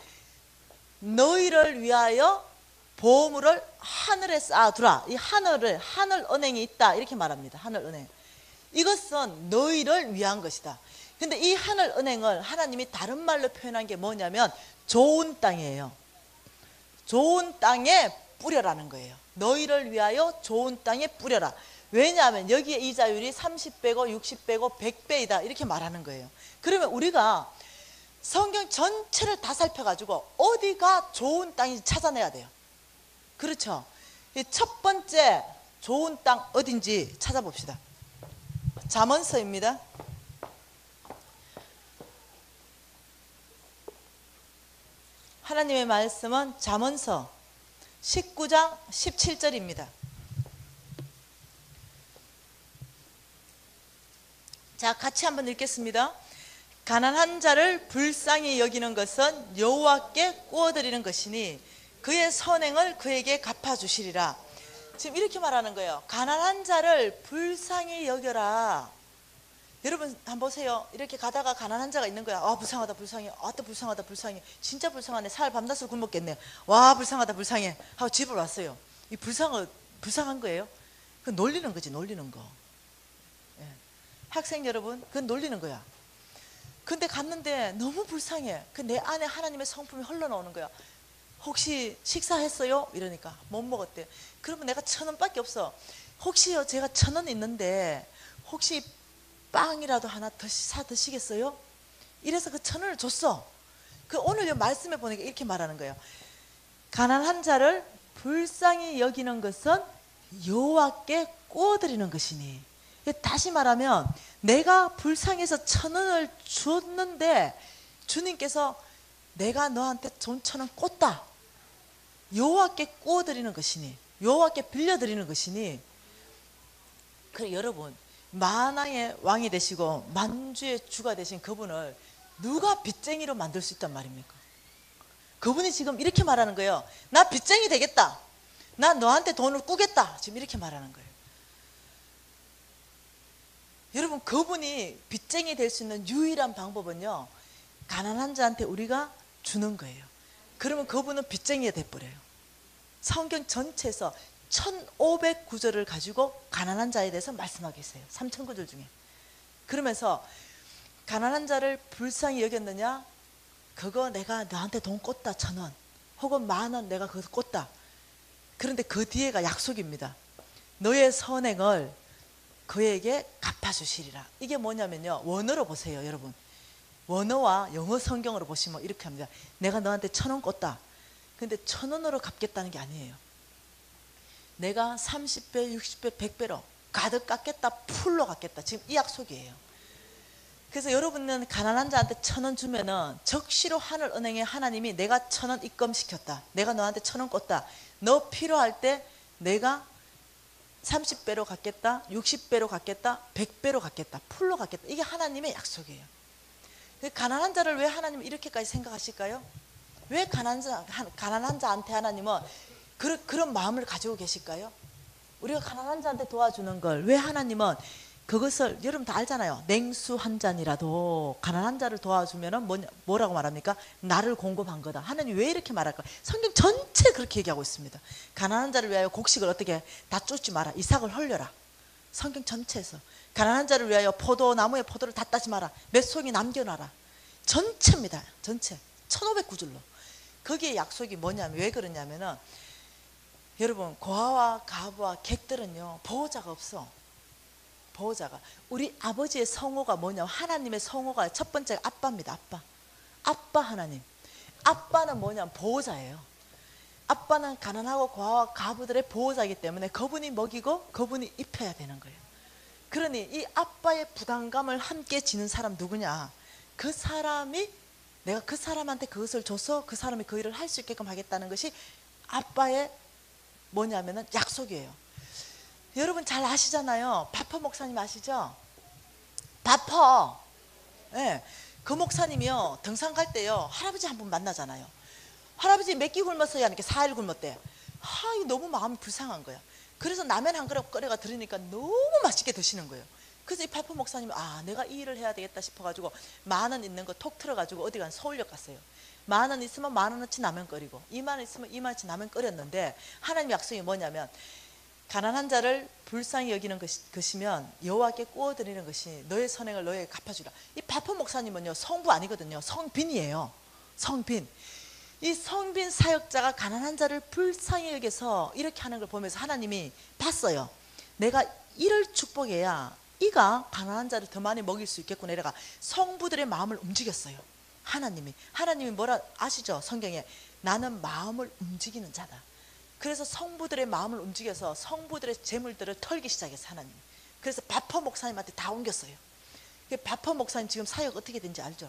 너희를 위하여 보물을 하늘에 쌓아두라. 이 하늘을 하늘 은행이 있다 이렇게 말합니다. 하늘 은행. 이것은 너희를 위한 것이다. 근데 이 하늘 은행을 하나님이 다른 말로 표현한 게 뭐냐면 좋은 땅이에요. 좋은 땅에 뿌려라는 거예요. 너희를 위하여 좋은 땅에 뿌려라. 왜냐하면 여기에 이자율이 삼십 배고 육십 배고 백 배이다 이렇게 말하는 거예요. 그러면 우리가 성경 전체를 다 살펴가지고 어디가 좋은 땅인지 찾아내야 돼요. 그렇죠? 첫 번째 좋은 땅 어딘지 찾아봅시다. 잠언서입니다. 하나님의 말씀은 잠언서 십구 장 십칠 절입니다. 자, 같이 한번 읽겠습니다. 가난한 자를 불쌍히 여기는 것은 여호와께 구워드리는 것이니 그의 선행을 그에게 갚아주시리라. 지금 이렇게 말하는 거예요. 가난한 자를 불쌍히 여겨라. 여러분 한번 보세요. 이렇게 가다가 가난한 자가 있는 거야. 아 불쌍하다 불쌍해. 아또 불쌍하다 불쌍해. 진짜 불쌍하네. 살 밤낮으로 굶었겠네. 와 불쌍하다 불쌍해 하고 집을 왔어요. 이 불쌍한, 불쌍한 거예요. 그 놀리는 거지 놀리는 거. 예. 학생 여러분 그건 놀리는 거야. 근데 갔는데 너무 불쌍해. 그 내 안에 하나님의 성품이 흘러나오는 거야. 혹시 식사했어요? 이러니까 못 먹었대. 그러면 내가 천 원밖에 없어. 혹시요 제가 천 원 있는데 혹시 빵이라도 하나 더 사 드시겠어요? 이래서 그 천 원을 줬어. 그 오늘 말씀에 보니까 이렇게 말하는 거예요. 가난한 자를 불쌍히 여기는 것은 여호와께 구워드리는 것이니. 다시 말하면 내가 불쌍해서 천 원을 줬는데 주님께서 내가 너한테 돈 천 원 꽂다. 여호와께 구워드리는 것이니 여호와께 빌려드리는 것이니. 그래 여러분 만왕의 왕이 되시고 만주의 주가 되신 그분을 누가 빚쟁이로 만들 수 있단 말입니까? 그분이 지금 이렇게 말하는 거예요. 나 빚쟁이 되겠다. 나 너한테 돈을 꾸겠다. 지금 이렇게 말하는 거예요. 여러분, 그분이 빚쟁이 될 수 있는 유일한 방법은요, 가난한 자한테 우리가 주는 거예요. 그러면 그분은 빚쟁이가 돼버려요. 성경 전체에서 천오백 구절을 가지고 가난한 자에 대해서 말씀하고 있어요. 삼천 구절 중에. 그러면서 가난한 자를 불쌍히 여겼느냐? 그거 내가 너한테 돈 꽂다, 천 원 혹은 만 원 내가 그거 꽂다. 그런데 그 뒤에가 약속입니다. 너의 선행을 그에게 갚아주시리라. 이게 뭐냐면요, 원어로 보세요. 여러분, 원어와 영어 성경으로 보시면 이렇게 합니다. 내가 너한테 천 원 꽂다. 근데 천 원으로 갚겠다는 게 아니에요. 내가 삼십 배, 육십 배, 백 배로 가득 깎겠다, 풀로 갚겠다. 지금 이 약속이에요. 그래서 여러분은 가난한 자한테 천 원 주면은 적시로 하늘은행에 하나님이 내가 천 원 입금시켰다. 내가 너한테 천 원 꽂다. 너 필요할 때 내가 삼십 배로 갚겠다, 육십 배로 갚겠다, 백 배로 갚겠다, 풀로 갚겠다. 이게 하나님의 약속이에요. 가난한 자를 왜 하나님은 이렇게까지 생각하실까요? 왜 가난한, 자, 가난한 자한테 하나님은 그런, 그런 마음을 가지고 계실까요? 우리가 가난한 자한테 도와주는 걸 왜 하나님은 그것을, 여러분 다 알잖아요. 냉수 한 잔이라도 가난한 자를 도와주면 뭐냐, 뭐라고 말합니까? 나를 공급한 거다. 하나님 왜 이렇게 말할까? 성경 전체 그렇게 얘기하고 있습니다. 가난한 자를 위하여 곡식을 어떻게 다 쫓지 마라. 이삭을 헐려라. 성경 전체에서. 가난한 자를 위하여 포도나무에 포도를 다 따지 마라. 몇 송이 남겨놔라. 전체입니다. 전체. 천오백 구절로. 거기에 약속이 뭐냐면, 왜 그러냐면은, 여러분, 고아와 가부와 객들은요, 보호자가 없어. 보호자가. 우리 아버지의 성호가 뭐냐, 하나님의 성호가 첫 번째 아빠입니다. 아빠. 아빠 하나님. 아빠는 뭐냐, 보호자예요. 아빠는 가난하고 고아와 가부들의 보호자이기 때문에 그분이 먹이고 그분이 입혀야 되는 거예요. 그러니 이 아빠의 부담감을 함께 지는 사람 누구냐? 그 사람이, 내가 그 사람한테 그것을 줘서 그 사람이 그 일을 할 수 있게끔 하겠다는 것이 아빠의 뭐냐면은 약속이에요. 여러분 잘 아시잖아요. 바퍼 목사님 아시죠? 바퍼. 예. 네. 그 목사님이요, 등산 갈 때요, 할아버지 한 분 만나잖아요. 할아버지 몇 끼 굶었어요? 하니까 사 일 굶었대. 하, 이거 너무 마음이 불쌍한 거야. 그래서 라면 한 그릇 끓여가 드리니까 너무 맛있게 드시는 거예요. 그래서 이 바퍼 목사님이, 아, 내가 이 일을 해야 되겠다 싶어가지고 만 원 있는 거 톡 틀어가지고 어디 간 서울역 갔어요. 만 원 있으면 만 원어치 라면 끓이고, 이만 원 있으면 이만 원어치 라면 끓였는데, 하나님 약속이 뭐냐면, 가난한 자를 불쌍히 여기는 것이, 것이면 여호와께 구워드리는 것이 너의 선행을 너에게 갚아주라. 이 바퍼 목사님은요, 성부 아니거든요. 성빈이에요. 성빈. 이 성빈 사역자가 가난한 자를 불쌍히 여겨서 이렇게 하는 걸 보면서 하나님이 봤어요. 내가 이를 축복해야 이가 가난한 자를 더 많이 먹일 수 있겠구나. 이래가 성부들의 마음을 움직였어요. 하나님이. 하나님이 뭐라 아시죠? 성경에 나는 마음을 움직이는 자다. 그래서 성부들의 마음을 움직여서 성부들의 재물들을 털기 시작했어요. 하나님. 그래서 바퍼 목사님한테 다 옮겼어요. 바퍼 목사님 지금 사역 어떻게 된지 알죠?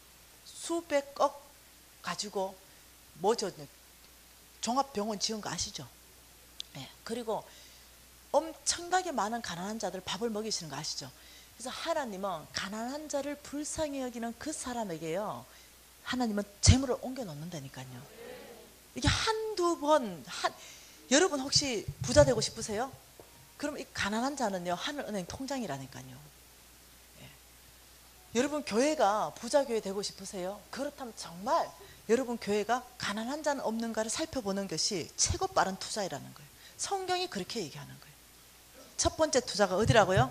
수백억 가지고 뭐죠? 종합병원 지은 거 아시죠? 네. 그리고 엄청나게 많은 가난한 자들 밥을 먹이시는 거 아시죠? 그래서 하나님은 가난한 자를 불쌍히 여기는 그 사람에게요, 하나님은 재물을 옮겨 놓는다니까요. 이게 한두 번, 한, 여러분 혹시 부자 되고 싶으세요? 그럼 이 가난한 자는요, 하늘은행 통장이라니까요. 예. 여러분 교회가 부자 교회 되고 싶으세요? 그렇다면 정말 여러분 교회가 가난한 자는 없는가를 살펴보는 것이 최고 빠른 투자이라는 거예요. 성경이 그렇게 얘기하는 거예요. 첫 번째 투자가 어디라고요?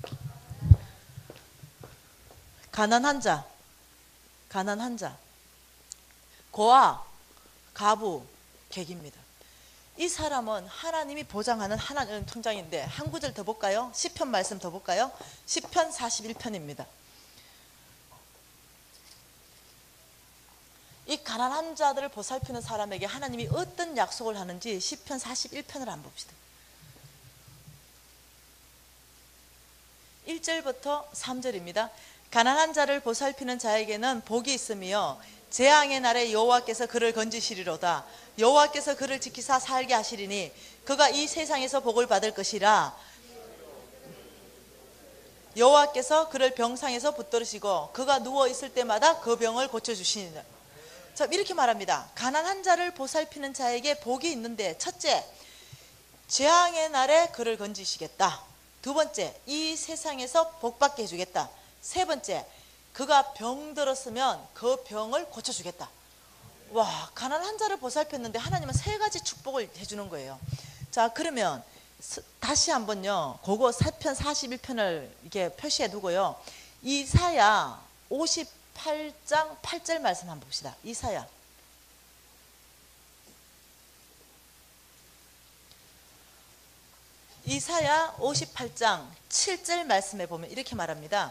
가난한 자, 가난한 자, 고아, 가부, 객입니다. 이 사람은 하나님이 보장하는 하나님 통장인데, 한 구절 더 볼까요? 시편 말씀 더 볼까요? 시편 사십일 편입니다. 이 가난한 자들을 보살피는 사람에게 하나님이 어떤 약속을 하는지 시편 사십일 편을 한번 봅시다. 일 절부터 삼 절입니다. 가난한 자를 보살피는 자에게는 복이 있으며 재앙의 날에 여호와께서 그를 건지시리로다. 여호와께서 그를 지키사 살게 하시리니 그가 이 세상에서 복을 받을 것이라. 여호와께서 그를 병상에서 붙들으시고 그가 누워 있을 때마다 그 병을 고쳐주시니라. 자, 이렇게 말합니다. 가난한 자를 보살피는 자에게 복이 있는데, 첫째, 재앙의 날에 그를 건지시겠다. 두 번째, 이 세상에서 복받게 해주겠다. 세 번째, 그가 병들었으면 그 병을 고쳐주겠다. 와, 가난한 자를 보살폈는데 하나님은 세 가지 축복을 해주는 거예요. 자, 그러면 다시 한번요, 그거 사편 사십일 편을 이렇게 표시해 두고요, 이사야 오십팔 장 팔 절 말씀 한번 봅시다. 이사야 이사야 오십팔 장 칠 절 말씀에 보면 이렇게 말합니다.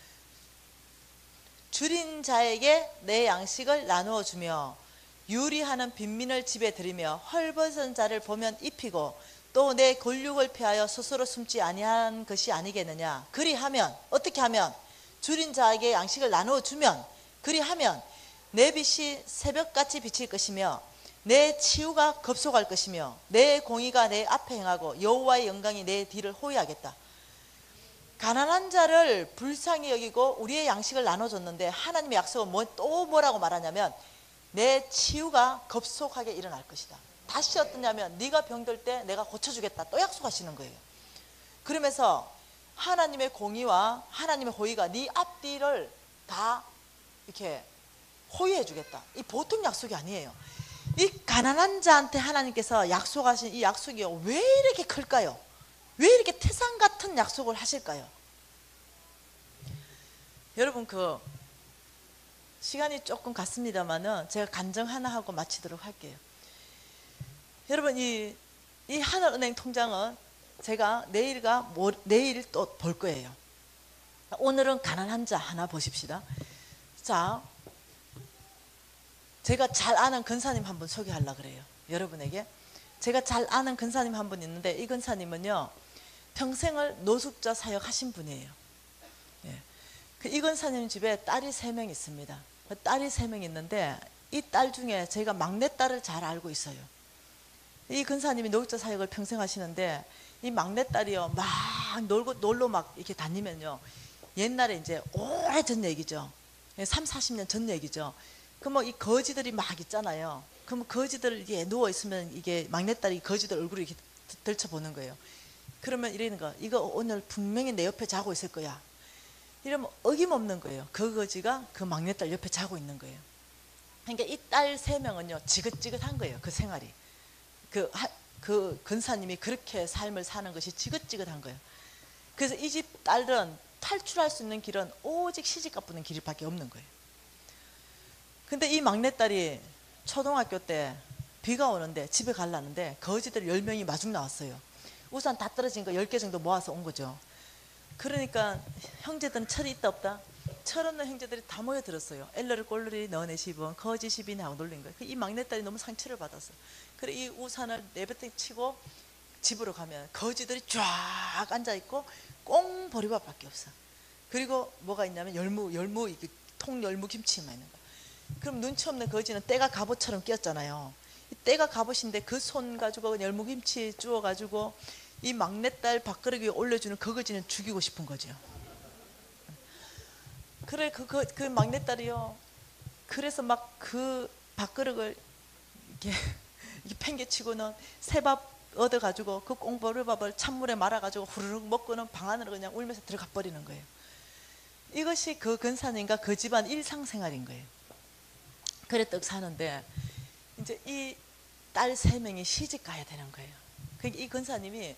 줄인 자에게 내 양식을 나누어 주며 유리하는 빈민을 집에 들이며 헐벗은 자를 보면 입히고 또 내 권력을 피하여 스스로 숨지 아니한 것이 아니겠느냐. 그리하면, 어떻게 하면? 줄인 자에게 양식을 나누어 주면, 그리하면 내 빛이 새벽같이 비칠 것이며 내 치유가 급속할 것이며 내 공의가 내 앞에 행하고 여호와의 영광이 내 뒤를 호위하겠다. 가난한 자를 불쌍히 여기고 우리의 양식을 나눠줬는데 하나님의 약속은 뭐, 또 뭐라고 말하냐면 내 치유가 급속하게 일어날 것이다. 다시 어떠냐면 네가 병들 때 내가 고쳐주겠다, 또 약속하시는 거예요. 그러면서 하나님의 공의와 하나님의 호의가 네 앞뒤를 다 이렇게 호의해 주겠다. 이 보통 약속이 아니에요. 이 가난한 자한테 하나님께서 약속하신 이 약속이 왜 이렇게 클까요? 왜 이렇게 태산 같은 약속을 하실까요? 여러분, 그 시간이 조금 갔습니다만은 제가 간증 하나 하고 마치도록 할게요. 여러분, 이, 이 하늘은행 통장은 제가 내일과 모, 내일 또 볼 거예요. 오늘은 가난한 자 하나 보십시다. 자, 제가 잘 아는 근사님 한 분 소개하려고 그래요. 여러분에게 제가 잘 아는 근사님 한 분 있는데, 이 근사님은요 평생을 노숙자 사역하신 분이에요. 예. 그 이 근사님 집에 딸이 세 명 있습니다. 그 딸이 세 명 있는데 이 딸 중에 제가 막내딸을 잘 알고 있어요. 이 근사님이 노숙자 사역을 평생 하시는데 이 막내딸이요 막 놀고 놀러 막 이렇게 다니면요, 옛날에 이제 오래전 얘기죠. 삼, 사십 년 전 얘기죠. 그 뭐 이 거지들이 막 있잖아요. 그럼 거지들 이게 누워 있으면 이게 막내딸이 거지들 얼굴을 이렇게 들춰보는 거예요. 그러면 이러는 거, 이거 오늘 분명히 내 옆에 자고 있을 거야. 이러면 어김없는 거예요. 그 거지가 그 막내딸 옆에 자고 있는 거예요. 그러니까 이 딸 세 명은요 지긋지긋한 거예요. 그 생활이. 그, 하, 그 근사님이 그렇게 삶을 사는 것이 지긋지긋한 거예요. 그래서 이 집 딸들은 탈출할 수 있는 길은 오직 시집 가쁘는 길밖에 없는 거예요. 근데 이 막내딸이 초등학교 때 비가 오는데 집에 가려는데 거지들 열 명이 마중 나왔어요. 우산 다 떨어진 거 열 개 정도 모아서 온 거죠. 그러니까 형제들은 철이 있다 없다? 철없는 형제들이 다 모여들었어요. 엘러를 꼴르리 너네 집은 거지 집이네 하고 놀린 거예요. 이 막내딸이 너무 상처를 받았어. 그래 이 우산을 내뱉어 치고 집으로 가면 거지들이 쫙 앉아있고 꽁 보리밥밖에 없어. 그리고 뭐가 있냐면 열무, 열무, 통 열무 김치만 있는 거야. 그럼 눈치 없는 거지는 때가 갑옷처럼 끼었잖아요. 이 때가 갑옷인데 그 손 가지고 열무 김치 주워 가지고 이 막내딸 밥그릇 위에 올려주는 그 거지는 죽이고 싶은 거죠. 그래 그, 그, 그 막내딸이요, 그래서 막 그 밥그릇을 이렇게, 이렇게 팽개치고는 새밥 얻어가지고 그 꽁보리밥을 찬물에 말아가지고 후루룩 먹고는 방 안으로 그냥 울면서 들어가 버리는 거예요. 이것이 그 근사님과 그 집안 일상생활인 거예요. 그래 떡 사는데 이제 이 딸 세 명이 시집 가야 되는 거예요. 그러니까 이 근사님이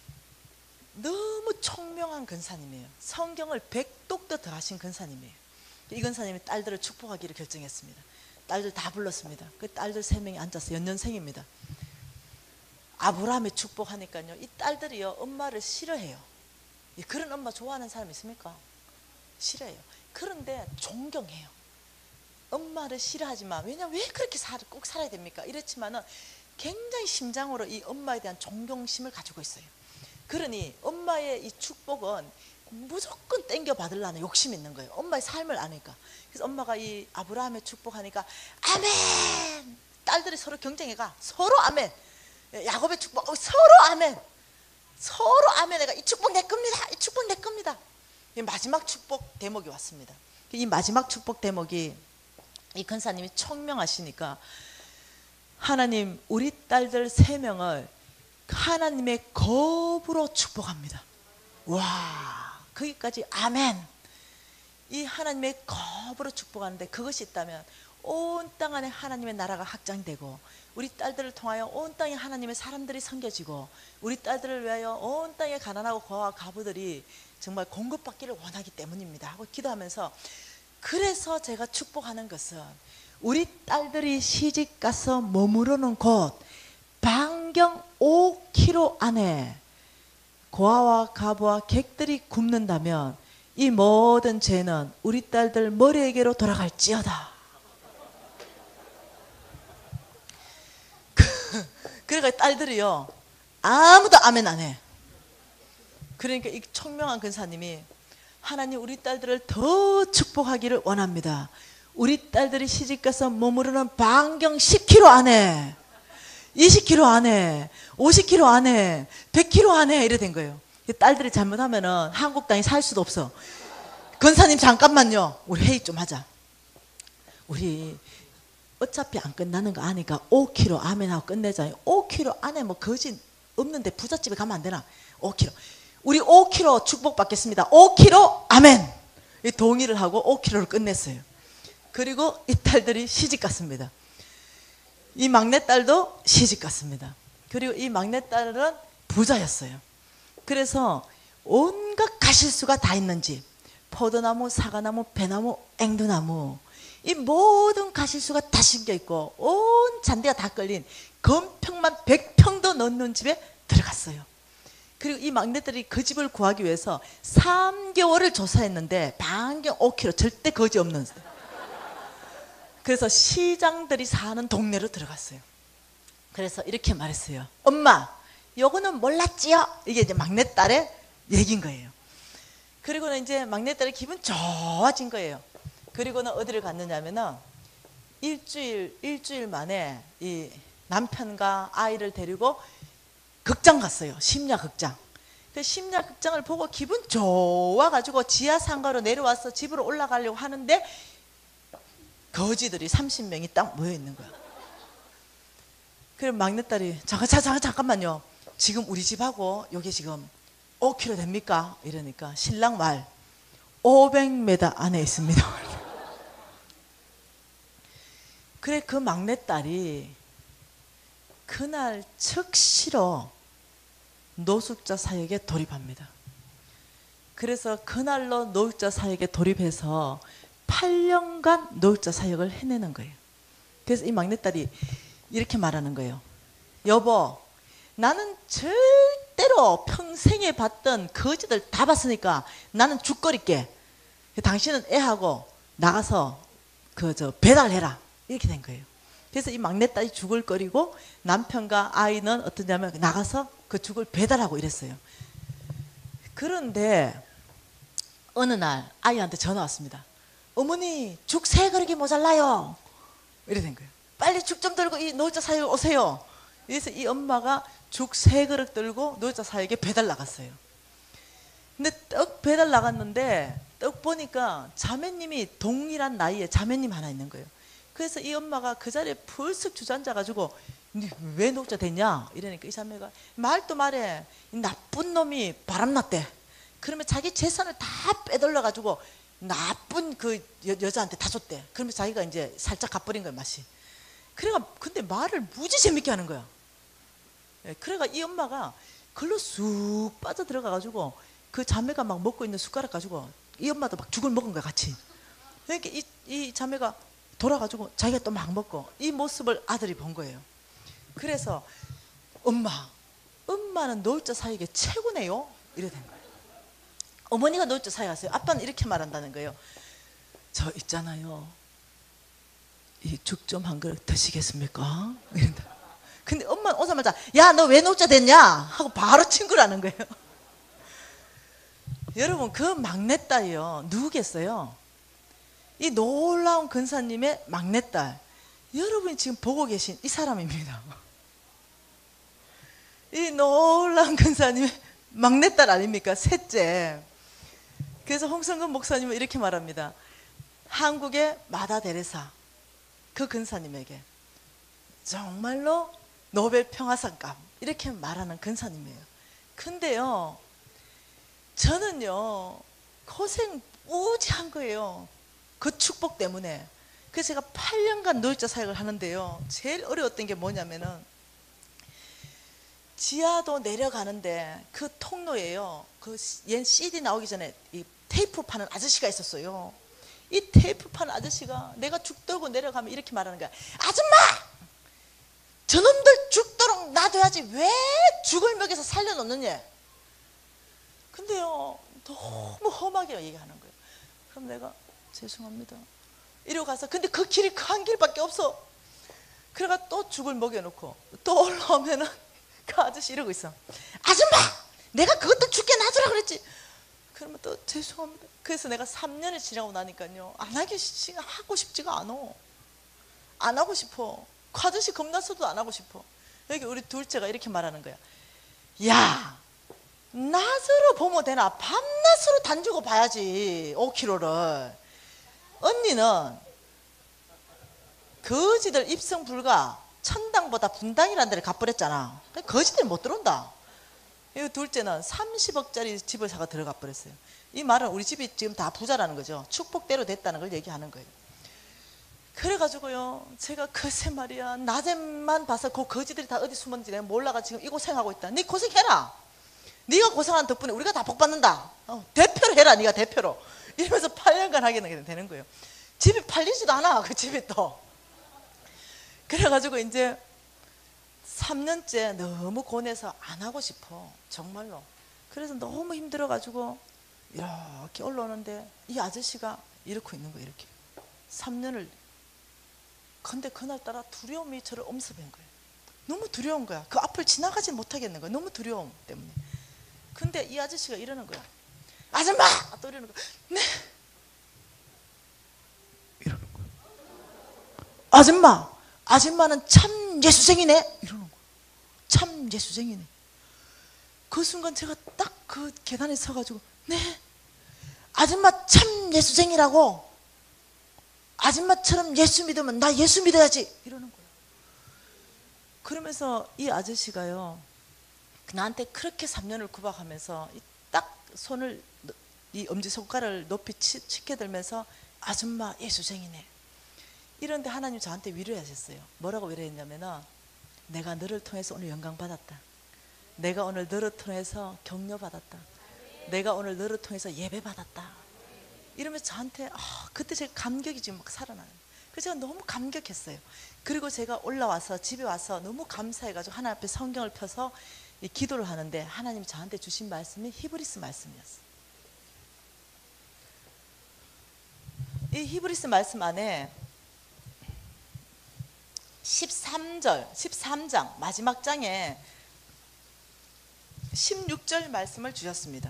너무 총명한 근사님이에요. 성경을 백독도 더 하신 근사님이에요. 이 근사님이 딸들을 축복하기를 결정했습니다. 딸들 다 불렀습니다. 그 딸들 세 명이 앉아서 연년생입니다. 아브라함의 축복하니까요, 이 딸들이요 엄마를 싫어해요. 그런 엄마 좋아하는 사람 있습니까? 싫어해요. 그런데 존경해요. 엄마를 싫어하지만, 왜냐면 왜 그렇게 살, 꼭 살아야 됩니까? 이렇지만은 굉장히 심장으로 이 엄마에 대한 존경심을 가지고 있어요. 그러니 엄마의 이 축복은 무조건 땡겨 받으려는 욕심이 있는 거예요. 엄마의 삶을 아니까. 그래서 엄마가 이 아브라함의 축복하니까 아멘! 딸들이 서로 경쟁해가 서로 아멘! 야곱의 축복 어, 서로 아멘! 서로 아멘! 내가 이 축복 내 겁니다! 이 축복 내 겁니다! 마지막 축복 대목이 왔습니다. 이 마지막 축복 대목이 이 근사님이 총명하시니까 하나님 우리 딸들 세 명을 하나님의 겁으로 축복합니다. 와, 거기까지 아멘. 이 하나님의 겁으로 축복하는데 그것이 있다면 온 땅 안에 하나님의 나라가 확장되고 우리 딸들을 통하여 온 땅에 하나님의 사람들이 섬겨지고 우리 딸들을 위하여 온 땅에 가난하고 고아와 과부들이 정말 공급받기를 원하기 때문입니다 하고 기도하면서, 그래서 제가 축복하는 것은 우리 딸들이 시집가서 머무르는 곳 반경 오 킬로미터 안에 고아와 과부와 객들이 굶는다면 이 모든 죄는 우리 딸들 머리에게로 돌아갈지어다. 그러니까 딸들이요 아무도 아멘 안 해. 그러니까 이 총명한 근사님이 하나님 우리 딸들을 더 축복하기를 원합니다. 우리 딸들이 시집가서 머무르는 반경 십 킬로미터 안에, 이십 킬로미터 안에, 오십 킬로미터 안에, 백 킬로미터 안에 이래 된 거예요. 딸들이 잘못하면은 한국 땅에 살 수도 없어. 근사님 잠깐만요. 우리 회의 좀 하자. 우리 어차피 안 끝나는 거 아니까 오 킬로미터 아멘하고 끝내자. 오 킬로미터 안에 뭐 거짓 없는데 부잣집에 가면 안 되나? 오 킬로미터. 우리 오 킬로미터 축복받겠습니다. 오 킬로미터 아멘. 동의를 하고 오 킬로미터를 끝냈어요. 그리고 이 딸들이 시집갔습니다. 이 막내딸도 시집갔습니다. 그리고 이 막내딸은 부자였어요. 그래서 온갖 가실수가 다 있는 집, 포도나무, 사과나무, 배나무, 앵두나무, 이 모든 가실수가 다 심겨있고 온 잔디가 다 끌린 건평만 백 평도 넘는 집에 들어갔어요. 그리고 이 막내딸이 그 집을 구하기 위해서 삼 개월을 조사했는데 반경 오 킬로미터 절대 거지 없는, 그래서 시장들이 사는 동네로 들어갔어요. 그래서 이렇게 말했어요. 엄마, 요거는 몰랐지요? 이게 이제 막내딸의 얘기인 거예요. 그리고는 이제 막내딸의 기분 좋아진 거예요. 그리고는 어디를 갔느냐면은 일주일, 일주일 만에 이 남편과 아이를 데리고 극장 갔어요. 심야 극장. 그 심야 극장을 보고 기분 좋아가지고 지하 상가로 내려와서 집으로 올라가려고 하는데 거지들이 삼십 명이 딱 모여 있는 거야. 그럼 막내딸이 잠깐, 잠깐, 잠깐만요. 지금 우리 집하고 여기 지금 오 킬로미터 됩니까? 이러니까 신랑 말 오백 미터 안에 있습니다. 그래, 그 막내딸이 그날 즉시로 노숙자 사역에 돌입합니다. 그래서 그날로 노숙자 사역에 돌입해서 팔 년간 노숙자 사역을 해내는 거예요. 그래서 이 막내딸이 이렇게 말하는 거예요. 여보, 나는 절대로 평생에 봤던 거지들 다 봤으니까 나는 죽거릴게. 당신은 애하고 나가서 그 저 배달해라. 이렇게 된 거예요. 그래서 이 막내딸이 죽을 거리고 남편과 아이는 어떠냐면 나가서 그 죽을 배달하고 이랬어요. 그런데 어느 날 아이한테 전화 왔습니다. 어머니, 죽 세 그릇이 모자라요. 이래 된 거예요. 빨리 죽 좀 들고 이 노숙자 사역 오세요. 그래서 이 엄마가 죽 세 그릇 들고 노숙자 사역에 배달 나갔어요. 근데 떡 배달 나갔는데 떡 보니까 자매님이 동일한 나이에 자매님 하나 있는 거예요. 그래서 이 엄마가 그 자리에 불쑥 주저앉아가지고 왜 노숙자 됐냐? 이러니까 이 자매가 말도 말해. 이 나쁜 놈이 바람났대. 그러면 자기 재산을 다 빼돌려가지고 나쁜 그 여, 여자한테 다 줬대. 그러면 자기가 이제 살짝 갚버린 거야, 맛이. 그래가 근데 말을 무지 재밌게 하는 거야. 예, 그래가 이 엄마가 글로 쑥 빠져 들어가가지고 그 자매가 막 먹고 있는 숟가락 가지고 이 엄마도 막 죽을 먹은 거야, 같이. 그러니까 이, 이 자매가 돌아가지고 자기가 또 막 먹고 이 모습을 아들이 본 거예요. 그래서 엄마, 엄마는 노숙자 사역의 최고네요. 이래 된 거예요. 어머니가 노숙자 사역하세요. 아빠는 이렇게 말한다는 거예요. 저 있잖아요. 이 죽 좀 한 그릇 드시겠습니까? 이런다. 근데 엄마는 오자마자 야, 너 왜 노숙자 됐냐? 하고 바로 친구라는 거예요. 여러분, 그 막내딸이요. 누구겠어요? 이 놀라운 근사님의 막내딸. 여러분이 지금 보고 계신 이 사람입니다. 이 놀라운 근사님의 막내딸 아닙니까? 셋째. 그래서 홍성근 목사님은 이렇게 말합니다. 한국의 마다 데레사 그 근사님에게 정말로 노벨 평화상감 이렇게 말하는 근사님이에요. 근데요, 저는요 고생 무지한 거예요. 그 축복 때문에. 그래서 제가 팔 년간 노역자 사역을 하는데요, 제일 어려웠던 게 뭐냐면은 지하도 내려가는데 그 통로에요, 그 옛 씨디 나오기 전에 이 테이프 파는 아저씨가 있었어요. 이 테이프 파는 아저씨가 내가 죽도록 내려가면 이렇게 말하는 거야. 아줌마! 저놈들 죽도록 놔둬야지 왜 죽을 먹여서 살려놓느냐. 근데요 너무 험하게 얘기하는 거예요. 그럼 내가 죄송합니다 이러고 가서, 근데 그 길이 그 한 길밖에 없어. 그래가 또 죽을 먹여놓고 또 올라오면은 그 아저씨 이러고 있어. 아줌마! 내가 그것도 죽게 놔두라 그랬지. 그러면 또 죄송합니다. 그래서 내가 삼 년이 지나고 나니까요 안 하기 시, 하고 싶지가 않아. 안 하고 싶어. 그 아저씨 겁나서도 안 하고 싶어. 여기 우리 둘째가 이렇게 말하는 거야. 야, 낮으로 보면 되나? 밤낮으로 단주고 봐야지 오 킬로미터를. 언니는 거지들 입성 불가 천당보다 분당이라는 데를 가버렸잖아. 거지들 못 들어온다. 이 둘째는 삼십억짜리 집을 사가 들어가 버렸어요. 이 말은 우리 집이 지금 다 부자라는 거죠. 축복대로 됐다는 걸 얘기하는 거예요. 그래가지고요 제가 글쎄 말이야 낮에만 봐서 그 거지들이 다 어디 숨었는지 내가 몰라가 지금 이 고생하고 있다. 네 고생해라. 네가 고생한 덕분에 우리가 다 복받는다. 어, 대표로 해라. 네가 대표로. 이러면서 팔 년간 하게 되는 거예요. 집이 팔리지도 않아. 그 집이 또. 그래가지고 이제 삼 년째 너무 고뇌해서 안 하고 싶어. 정말로. 그래서 너무 힘들어가지고 이렇게 올라오는데 이 아저씨가 이러고 있는 거예요. 이렇게 삼 년을. 근데 그날따라 두려움이 저를 엄습한 거예요. 너무 두려운 거야. 그 앞을 지나가지 못하겠는 거야. 너무 두려움 때문에. 근데 이 아저씨가 이러는 거야. 아줌마! 또 이러는 거야. 네. 이러는 거야. 아줌마! 아줌마는 참 예수쟁이네. 이러는 거야. 참 예수쟁이네. 그 순간 제가 딱 그 계단에 서가지고 네. 아줌마 참 예수쟁이라고. 아줌마처럼 예수 믿으면 나 예수 믿어야지. 이러는 거예요. 그러면서 이 아저씨가요 나한테 그렇게 삼 년을 구박하면서 딱 손을 이 엄지손가락을 높이 치켜들면서 아줌마 예수쟁이네. 이런데 하나님 저한테 위로하셨어요. 뭐라고 위로했냐면은 내가 너를 통해서 오늘 영광 받았다. 내가 오늘 너를 통해서 격려 받았다. 내가 오늘 너를 통해서 예배 받았다. 이러면서 저한테 아, 그때 제가 감격이 지금 막 살아나요. 그래서 제가 너무 감격했어요. 그리고 제가 올라와서 집에 와서 너무 감사해가지고 하나님 앞에 성경을 펴서 이 기도를 하는데 하나님이 저한테 주신 말씀이 히브리스 말씀이었어요. 이 히브리스 말씀 안에 십삼 절, 십삼 장 마지막 장에 십육 절 말씀을 주셨습니다.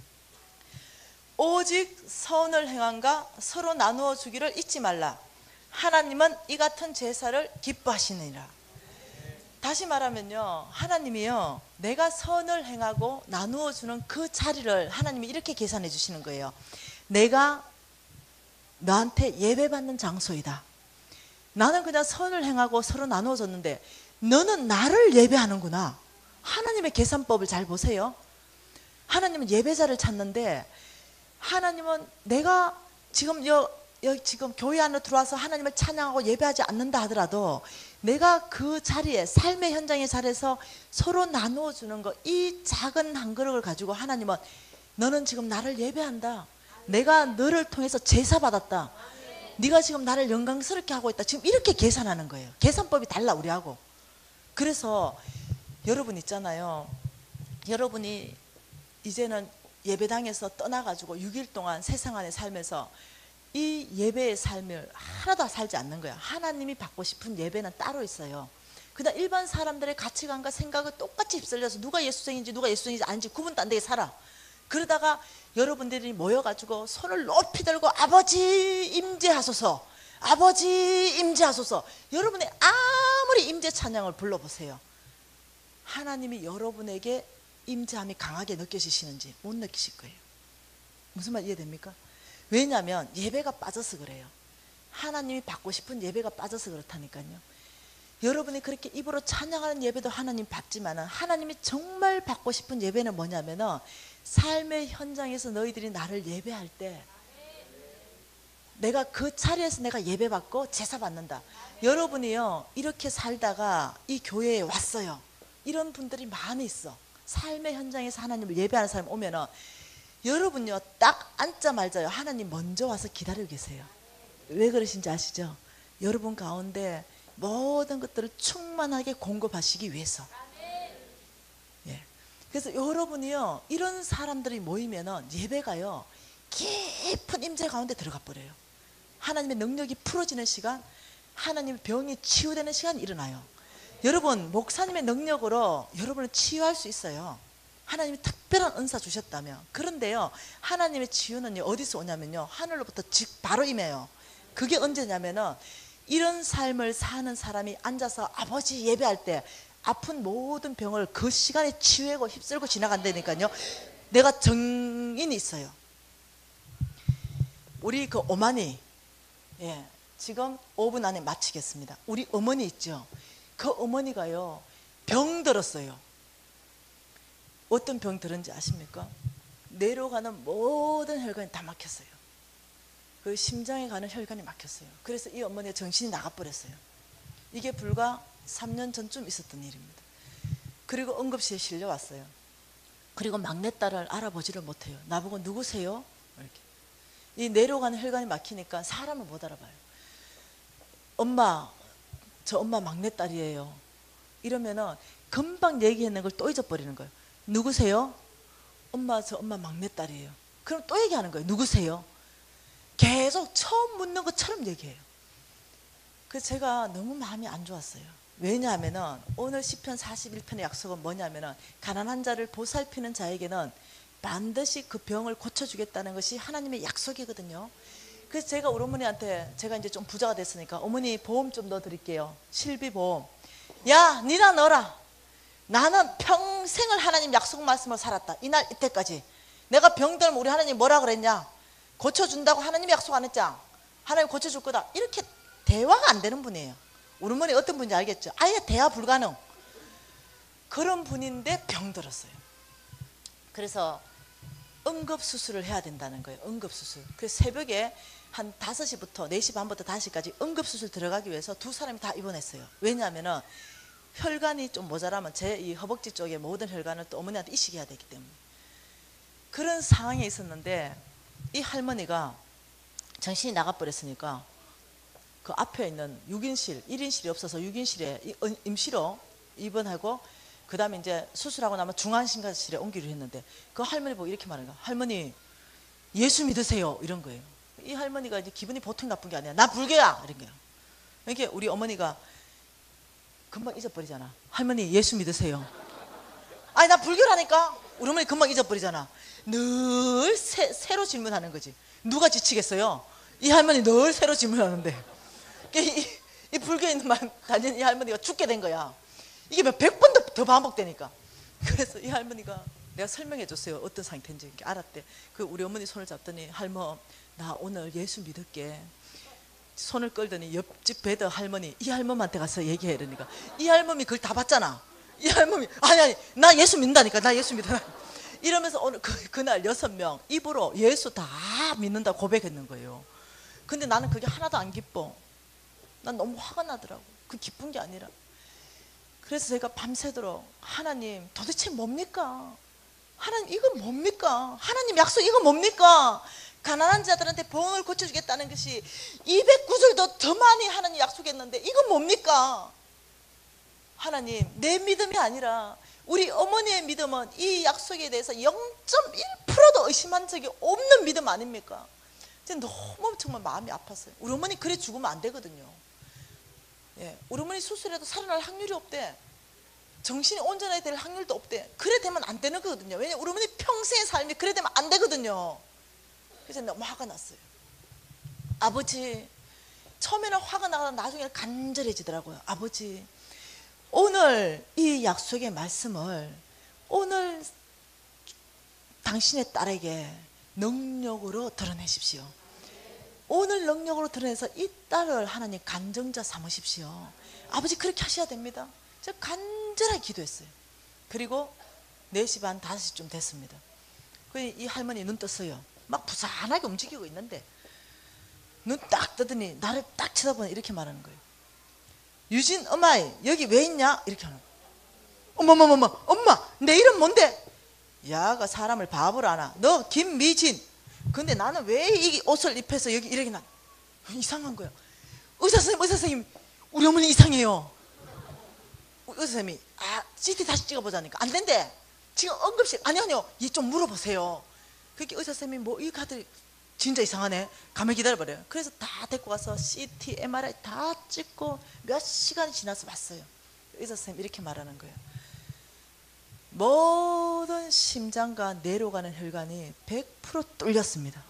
오직 선을 행함과 서로 나누어 주기를 잊지 말라. 하나님은 이 같은 제사를 기뻐하시느니라. 다시 말하면요 하나님이요 내가 선을 행하고 나누어 주는 그 자리를 하나님이 이렇게 계산해 주시는 거예요. 내가 너한테 예배받는 장소이다. 나는 그냥 선을 행하고 서로 나누어 줬는데 너는 나를 예배하는구나. 하나님의 계산법을 잘 보세요. 하나님은 예배자를 찾는데 하나님은 내가 지금 여, 여 지금 교회 안으로 들어와서 하나님을 찬양하고 예배하지 않는다 하더라도 내가 그 자리에 삶의 현장의 자리에서 서로 나누어 주는 거, 이 작은 한 그릇을 가지고 하나님은 너는 지금 나를 예배한다. 내가 너를 통해서 제사 받았다. 네가 지금 나를 영광스럽게 하고 있다. 지금 이렇게 계산하는 거예요. 계산법이 달라 우리하고. 그래서 여러분 있잖아요. 여러분이 이제는 예배당에서 떠나가지고 육 일 동안 세상 안에 살면서 이 예배의 삶을 하나도 살지 않는 거야. 하나님이 받고 싶은 예배는 따로 있어요. 그냥 일반 사람들의 가치관과 생각을 똑같이 휩쓸려서 누가 예수생인지 누가 예수생인지 아닌지 구분도 안 되게 살아. 그러다가 여러분들이 모여가지고 손을 높이 들고 아버지 임재하소서, 아버지 임재하소서. 여러분의 아무리 임재 찬양을 불러보세요. 하나님이 여러분에게 임재함이 강하게 느껴지시는지 못 느끼실 거예요. 무슨 말 이해됩니까? 왜냐하면 예배가 빠져서 그래요. 하나님이 받고 싶은 예배가 빠져서 그렇다니까요. 여러분이 그렇게 입으로 찬양하는 예배도 하나님 받지만 하나님이 정말 받고 싶은 예배는 뭐냐면 삶의 현장에서 너희들이 나를 예배할 때 내가 그 자리에서 내가 예배받고 제사 받는다. 여러분이요 이렇게 살다가 이 교회에 왔어요. 이런 분들이 많이 있어. 삶의 현장에서 하나님을 예배하는 사람 오면은 여러분요 딱 앉자마자요 하나님 먼저 와서 기다리고 계세요. 왜 그러신지 아시죠? 여러분 가운데 모든 것들을 충만하게 공급하시기 위해서. 예. 그래서 여러분이요 이런 사람들이 모이면은 예배가요 깊은 임재 가운데 들어가 버려요. 하나님의 능력이 풀어지는 시간, 하나님의 병이 치유되는 시간이 일어나요. 여러분 목사님의 능력으로 여러분을 치유할 수 있어요. 하나님이 특별한 은사 주셨다면. 그런데요 하나님의 치유는요 어디서 오냐면요 하늘로부터 즉 바로 임해요. 그게 언제냐면은 이런 삶을 사는 사람이 앉아서 아버지 예배할 때 아픈 모든 병을 그 시간에 치유하고 휩쓸고 지나간다니까요. 내가 정인이 있어요. 우리 그 어머니, 예, 지금 오 분 안에 마치겠습니다. 우리 어머니 있죠. 그 어머니가요 병 들었어요. 어떤 병 들은지 아십니까? 뇌로 가는 모든 혈관이 다 막혔어요. 그 심장에 가는 혈관이 막혔어요. 그래서 이 어머니가 정신이 나가버렸어요. 이게 불과 삼 년 전쯤 있었던 일입니다. 그리고 응급실에 실려왔어요. 그리고 막내딸을 알아보지를 못해요. 나보고 누구세요? 이렇게. 이 뇌로 가는 혈관이 막히니까 사람을 못 알아봐요. 엄마, 저 엄마 막내딸이에요. 이러면은 금방 얘기했는 걸 또 잊어버리는 거예요. 누구세요? 엄마, 저 엄마 막내딸이에요. 그럼 또 얘기하는 거예요. 누구세요? 계속 처음 묻는 것처럼 얘기해요. 그래서 제가 너무 마음이 안 좋았어요. 왜냐하면 오늘 시편 사십일 편의 약속은 뭐냐면 가난한 자를 보살피는 자에게는 반드시 그 병을 고쳐주겠다는 것이 하나님의 약속이거든요. 그래서 제가 우리 어머니한테 제가 이제 좀 부자가 됐으니까 어머니 보험 좀 넣어드릴게요. 실비보험. 야 니나 넣어라. 나는 평생을 하나님 약속 말씀을 살았다. 이날 이때까지 내가 병들면 우리 하나님 뭐라 그랬냐? 고쳐준다고 하나님이 약속 안 했잖아. 하나님 고쳐줄 거다. 이렇게 대화가 안 되는 분이에요. 우리 어머니 어떤 분인지 알겠죠? 아예 대화 불가능. 그런 분인데 병들었어요. 그래서 응급수술을 해야 된다는 거예요. 응급수술. 그래서 새벽에 한 다섯 시부터 네 시 반부터 다섯 시까지 응급수술 들어가기 위해서 두 사람이 다 입원했어요. 왜냐하면 혈관이 좀 모자라면 제 이 허벅지 쪽에 모든 혈관을 또 어머니한테 이식해야 되기 때문에. 그런 상황에 있었는데 이 할머니가 정신이 나가버렸으니까 그 앞에 있는 육 인실, 일 인실이 없어서 육 인실에 임시로 입원하고 그 다음에 이제 수술하고 나면 중환신가실에 옮기기로 했는데 그 할머니 보고 이렇게 말하는 거야. 할머니 예수 믿으세요. 이런 거예요. 이 할머니가 이제 기분이 보통 나쁜 게 아니야. 나 불교야. 이런 거예요. 이렇게 우리 어머니가 금방 잊어버리잖아. 할머니 예수 믿으세요. 아니 나 불교라니까. 우리 어머니 금방 잊어버리잖아. 늘 새, 새로 질문하는 거지. 누가 지치겠어요? 이 할머니 늘 새로 질문하는데 이, 이 불교에 있는 말 다니는 이 할머니가 죽게 된 거야. 이게 백 번 더 반복되니까. 그래서 이 할머니가 내가 설명해 줬어요. 어떤 상태인지 알았대. 그 우리 어머니 손을 잡더니 할머 나 오늘 예수 믿을게. 손을 끌더니 옆집 배드 할머니 이 할머니한테 가서 얘기해. 이러니까 이 할머니 그걸 다 봤잖아. 이 할머니 아니 아니 나 예수 믿는다니까. 나 예수 믿어. 이러면서 오늘 그, 그날 여섯 명 입으로 예수 다 믿는다 고백했는 거예요. 근데 나는 그게 하나도 안 기뻐. 난 너무 화가 나더라고. 그 기쁜 게 아니라. 그래서 제가 밤새도록 하나님 도대체 뭡니까? 하나님 이건 뭡니까? 하나님 약속 이건 뭡니까? 가난한 자들한테 병을 고쳐주겠다는 것이 이백 구절도 더 많이 하나님 약속했는데 이건 뭡니까? 하나님 내 믿음이 아니라 우리 어머니의 믿음은 이 약속에 대해서 영 점 일 퍼센트도 의심한 적이 없는 믿음 아닙니까? 너무 정말 마음이 아팠어요. 우리 어머니 그래 죽으면 안 되거든요. 예, 우리 어머니 수술해도 살아날 확률이 없대. 정신이 온전하게 될 확률도 없대. 그래 되면 안 되는 거거든요. 왜냐면 우리 어머니 평생의 삶이 그래 되면 안 되거든요. 그래서 너무 화가 났어요. 아버지, 처음에는 화가 나다가 나중에는 간절해지더라고요. 아버지, 오늘 이 약속의 말씀을 오늘 당신의 딸에게 능력으로 드러내십시오. 오늘 능력으로 드러내서 이 딸을 하나님 간증자 삼으십시오. 아버지 그렇게 하셔야 됩니다. 제가 간절하게 기도했어요. 그리고 네 시 반 다섯 시쯤 됐습니다. 이 할머니 눈 떴어요. 막 부산하게 움직이고 있는데 눈 딱 뜨더니 나를 딱 쳐다보니 이렇게 말하는 거예요. 유진 엄마 여기 왜 있냐? 이렇게 하는 거예요. 어머머머머 엄마 내 이름 뭔데? 야가 사람을 바보로 하나. 너 김미진. 근데 나는 왜 이 옷을 입혀서 여기 이렇게 나 이상한 거예요. 의사 선생님 의사 선생님 우리 어머니 이상해요. 의사 선생님이 아 씨티 다시 찍어보자니까 안 된대. 지금 응급실 아니요 아니요 얘 좀 물어보세요. 그렇게 의사 선생님이 뭐 이 카드 진짜 이상하네. 가만히 기다려버려요. 그래서 다 데리고 와서 씨티 엠알아이 다 찍고 몇 시간이 지나서 봤어요. 의사 선생님이 이렇게 말하는 거예요. 모든 심장과 뇌로 가는 혈관이 백 퍼센트 뚫렸습니다.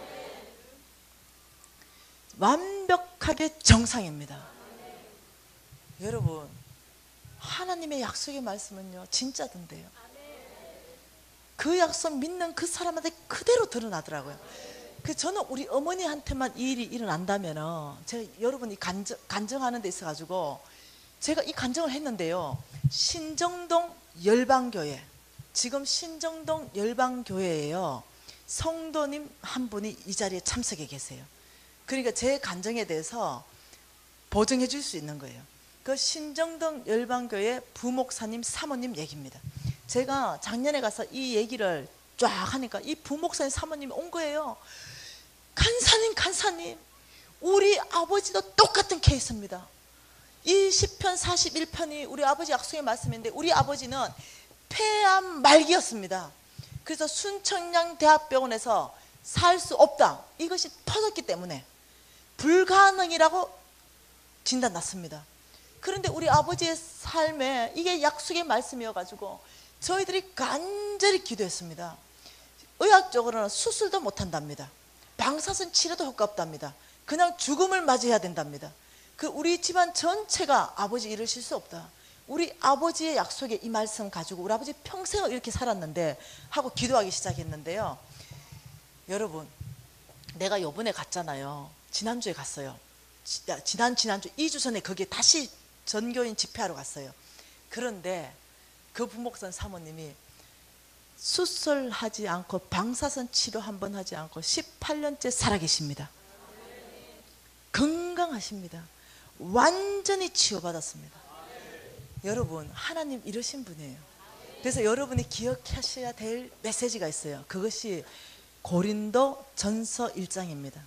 완벽하게 정상입니다. 여러분 하나님의 약속의 말씀은요 진짜던데요. 그 약속 믿는 그 사람한테 그대로 드러나더라고요. 그 저는 우리 어머니한테만 이 일이 일어난다면은 제가 여러분이 간증, 간증하는 데 있어 가지고 제가 이 간증을 했는데요. 신정동 열방교회, 지금 신정동 열방교회에요 성도님 한 분이 이 자리에 참석해 계세요. 그러니까 제 간증에 대해서 보증해 줄 수 있는 거예요. 그 신정동 열방교회 부목사님 사모님 얘기입니다. 제가 작년에 가서 이 얘기를 쫙 하니까 이 부목사님 사모님이 온 거예요. 간사님 간사님 우리 아버지도 똑같은 케이스입니다. 이 시편 사십일 편이 우리 아버지 약속의 말씀인데 우리 아버지는 폐암 말기였습니다. 그래서 순천향대학병원에서 살 수 없다 이것이 터졌기 때문에 불가능이라고 진단났습니다. 그런데 우리 아버지의 삶에 이게 약속의 말씀이어 가지고 저희들이 간절히 기도했습니다. 의학적으로는 수술도 못한답니다. 방사선 치료도 효과 없답니다. 그냥 죽음을 맞이해야 된답니다. 그 우리 집안 전체가 아버지 이러실 수 없다. 우리 아버지의 약속에 이 말씀 가지고 우리 아버지 평생을 이렇게 살았는데 하고 기도하기 시작했는데요. 여러분 내가 요번에 갔잖아요. 지난주에 갔어요. 지, 지난 지난주 이 주 전에 거기에 다시 전교인 집회하러 갔어요. 그런데 그 부목선 사모님이 수술하지 않고 방사선 치료 한 번 하지 않고 십팔 년째 살아계십니다. 건강하십니다. 완전히 치유받았습니다. 여러분 하나님 이러신 분이에요. 그래서 여러분이 기억하셔야 될 메시지가 있어요. 그것이 고린도 전서 일 장입니다.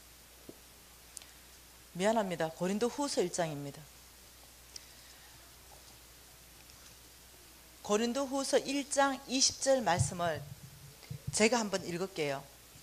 미안합니다. 고린도 후서 일 장입니다. 고린도 후서 일 장 이십 절 말씀을 제가 한번 읽을게요.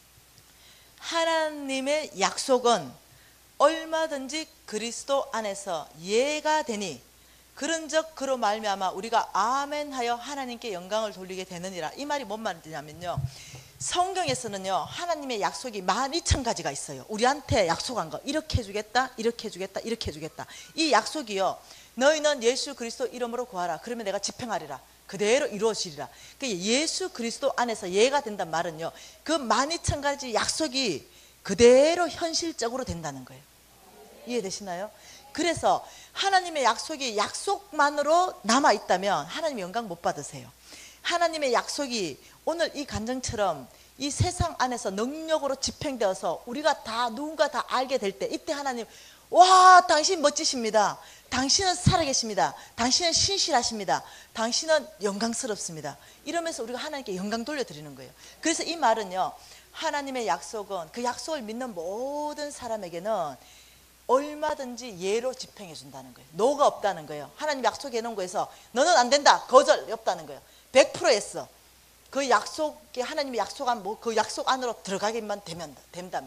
하나님의 약속은 얼마든지 그리스도 안에서 예가 되니 그런즉 그로 말미암아 우리가 아멘하여 하나님께 영광을 돌리게 되느니라. 이 말이 뭔 말이냐면요, 성경에서는요 하나님의 약속이 만 이천 가지가 있어요. 우리한테 약속한 거 이렇게 해주겠다 이렇게 해주겠다 이렇게 해주겠다. 이 약속이요 너희는 예수 그리스도 이름으로 구하라 그러면 내가 집행하리라 그대로 이루어지리라. 그러니까 예수 그리스도 안에서 예가 된단 말은요 그 만 이천 가지 약속이 그대로 현실적으로 된다는 거예요. 이해되시나요? 그래서 하나님의 약속이 약속만으로 남아있다면 하나님의 영광 못 받으세요. 하나님의 약속이 오늘 이 간증처럼 이 세상 안에서 능력으로 집행되어서 우리가 다 누군가 다 알게 될 때 이때 하나님 와 당신 멋지십니다. 당신은 살아계십니다. 당신은 신실하십니다. 당신은 영광스럽습니다. 이러면서 우리가 하나님께 영광 돌려드리는 거예요. 그래서 이 말은요 하나님의 약속은 그 약속을 믿는 모든 사람에게는 얼마든지 예로 집행해 준다는 거예요. 노가 없다는 거예요. 하나님 약속해 놓은 거에서 너는 안 된다 거절 없다는 거예요. 백 퍼센트 했어. 그 약속에 하나님이 약속한 뭐 그 약속 안으로 들어가기만 되면 된다면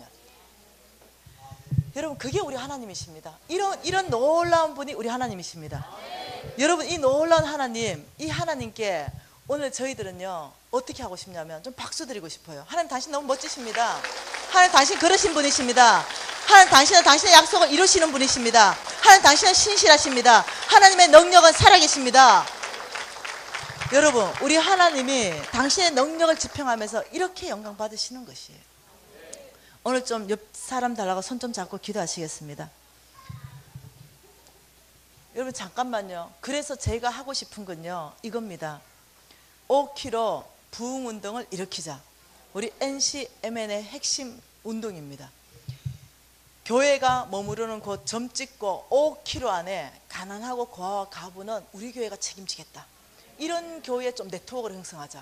여러분 그게 우리 하나님이십니다. 이런 이런 놀라운 분이 우리 하나님이십니다. 네. 여러분 이 놀라운 하나님 이 하나님께 오늘 저희들은요 어떻게 하고 싶냐면 좀 박수 드리고 싶어요. 하나님 당신 너무 멋지십니다. 하나님 당신 그러신 분이십니다. 하나님 당신은 당신의 약속을 이루시는 분이십니다. 하나님 당신은 신실하십니다. 하나님의 능력은 살아계십니다. 여러분, 우리 하나님이 당신의 능력을 지평하면서 이렇게 영광 받으시는 것이에요. 오늘 좀 옆 사람 달라고 손 좀 잡고 기도하시겠습니다. 여러분 잠깐만요. 그래서 제가 하고 싶은 건요 이겁니다. 오 킬로미터 부흥운동을 일으키자. 우리 엔씨엠엔의 핵심 운동입니다. 교회가 머무르는 곳 점 찍고 오 킬로미터 안에 가난하고 고아와 가부는 우리 교회가 책임지겠다. 이런 교회에 좀 네트워크를 형성하자.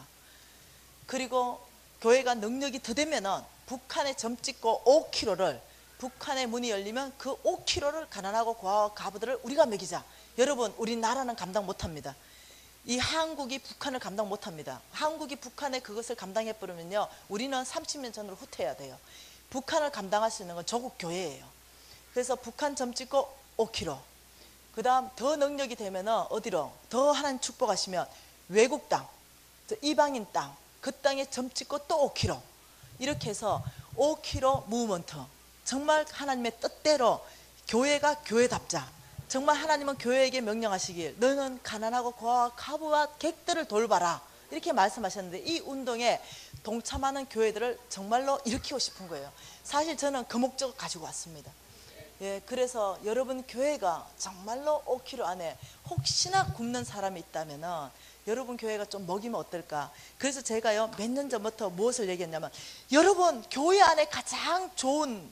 그리고 교회가 능력이 더 되면은 북한에 점 찍고 오 킬로미터를 북한의 문이 열리면 그 오 킬로미터를 가난하고 고아와 가부들을 우리가 먹이자. 여러분, 우리나라는 감당 못합니다. 이 한국이 북한을 감당 못합니다. 한국이 북한에 그것을 감당해버리면요 우리는 삼십 년 전으로 후퇴해야 돼요. 북한을 감당할 수 있는 건 조국 교회예요. 그래서 북한 점 찍고 오 킬로미터, 그 다음 더 능력이 되면 어디로 더 하나님 축복하시면 외국 땅, 이방인 땅, 그 땅에 점 찍고 또 오 킬로미터, 이렇게 해서 오 킬로미터 무브먼트, 정말 하나님의 뜻대로 교회가 교회답자. 정말 하나님은 교회에게 명령하시길 너는 가난하고 고아와 가부와 객들을 돌봐라 이렇게 말씀하셨는데, 이 운동에 동참하는 교회들을 정말로 일으키고 싶은 거예요. 사실 저는 그 목적을 가지고 왔습니다. 예, 그래서 여러분 교회가 정말로 오 킬로미터 안에 혹시나 굶는 사람이 있다면 여러분 교회가 좀 먹이면 어떨까. 그래서 제가요 몇 년 전부터 무엇을 얘기했냐면, 여러분 교회 안에 가장 좋은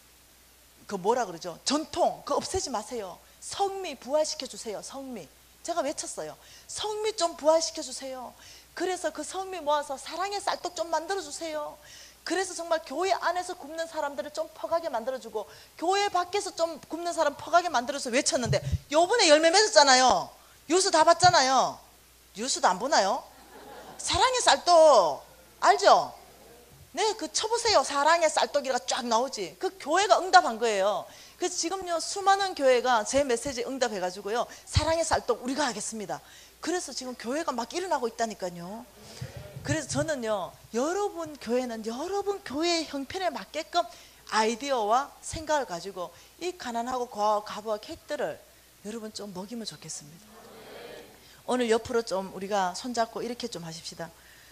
그 뭐라 그러죠, 전통 그거 없애지 마세요. 성미 부활시켜 주세요. 성미 제가 외쳤어요. 성미 좀 부활시켜 주세요. 그래서 그 성미 모아서 사랑의 쌀떡 좀 만들어 주세요. 그래서 정말 교회 안에서 굶는 사람들을 좀 퍼가게 만들어주고 교회 밖에서 좀 굶는 사람 퍼가게 만들어서 외쳤는데, 요번에 열매 맺었잖아요. 뉴스 다 봤잖아요. 뉴스도 안 보나요? 사랑의 쌀떡 알죠? 네, 그 쳐보세요. 사랑의 쌀떡이가 쫙 나오지. 그 교회가 응답한 거예요. 그래서 지금요 수많은 교회가 제 메시지에 응답해가지고요 사랑의 쌀떡 우리가 하겠습니다. 그래서 지금 교회가 막 일어나고 있다니까요. 그래서 저는요 여러분 교회는 여러분 교회의 형편에 맞게끔 아이디어와 생각을 가지고 이 가난하고 고아와 가부와 객들을 여러분 좀 먹이면 좋겠습니다. 오늘 옆으로 좀 우리가 손잡고 이렇게 좀 하십시다.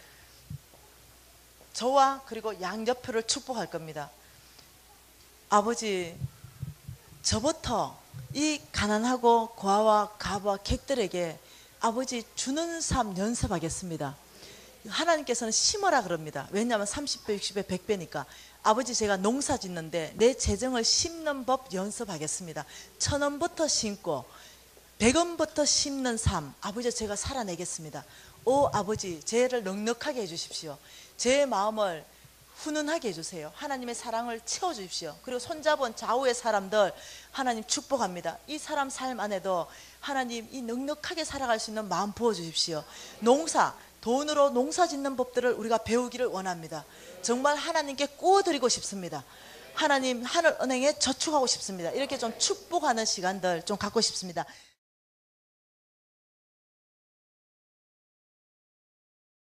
저와 그리고 양옆을 축복할 겁니다. 아버지, 저부터 이 가난하고 고아와 가부와 객들에게 아버지 주는 삶 연습하겠습니다. 하나님께서는 심어라 그럽니다. 왜냐하면 삼십 배, 육십 배, 백 배니까. 아버지, 제가 농사 짓는데 내 재정을 심는 법 연습하겠습니다. 천 원부터 심고 백 원부터 심는 삶, 아버지 제가 살아내겠습니다. 오 아버지, 저를 넉넉하게 해주십시오. 제 마음을 훈훈하게 해주세요. 하나님의 사랑을 채워주십시오. 그리고 손잡은 좌우의 사람들 하나님 축복합니다. 이 사람 삶 안에도 하나님 이 넉넉하게 살아갈 수 있는 마음 부어주십시오. 농사, 돈으로 농사 짓는 법들을 우리가 배우기를 원합니다. 정말 하나님께 구워드리고 싶습니다. 하나님 하늘은행에 저축하고 싶습니다. 이렇게 좀 축복하는 시간들 좀 갖고 싶습니다.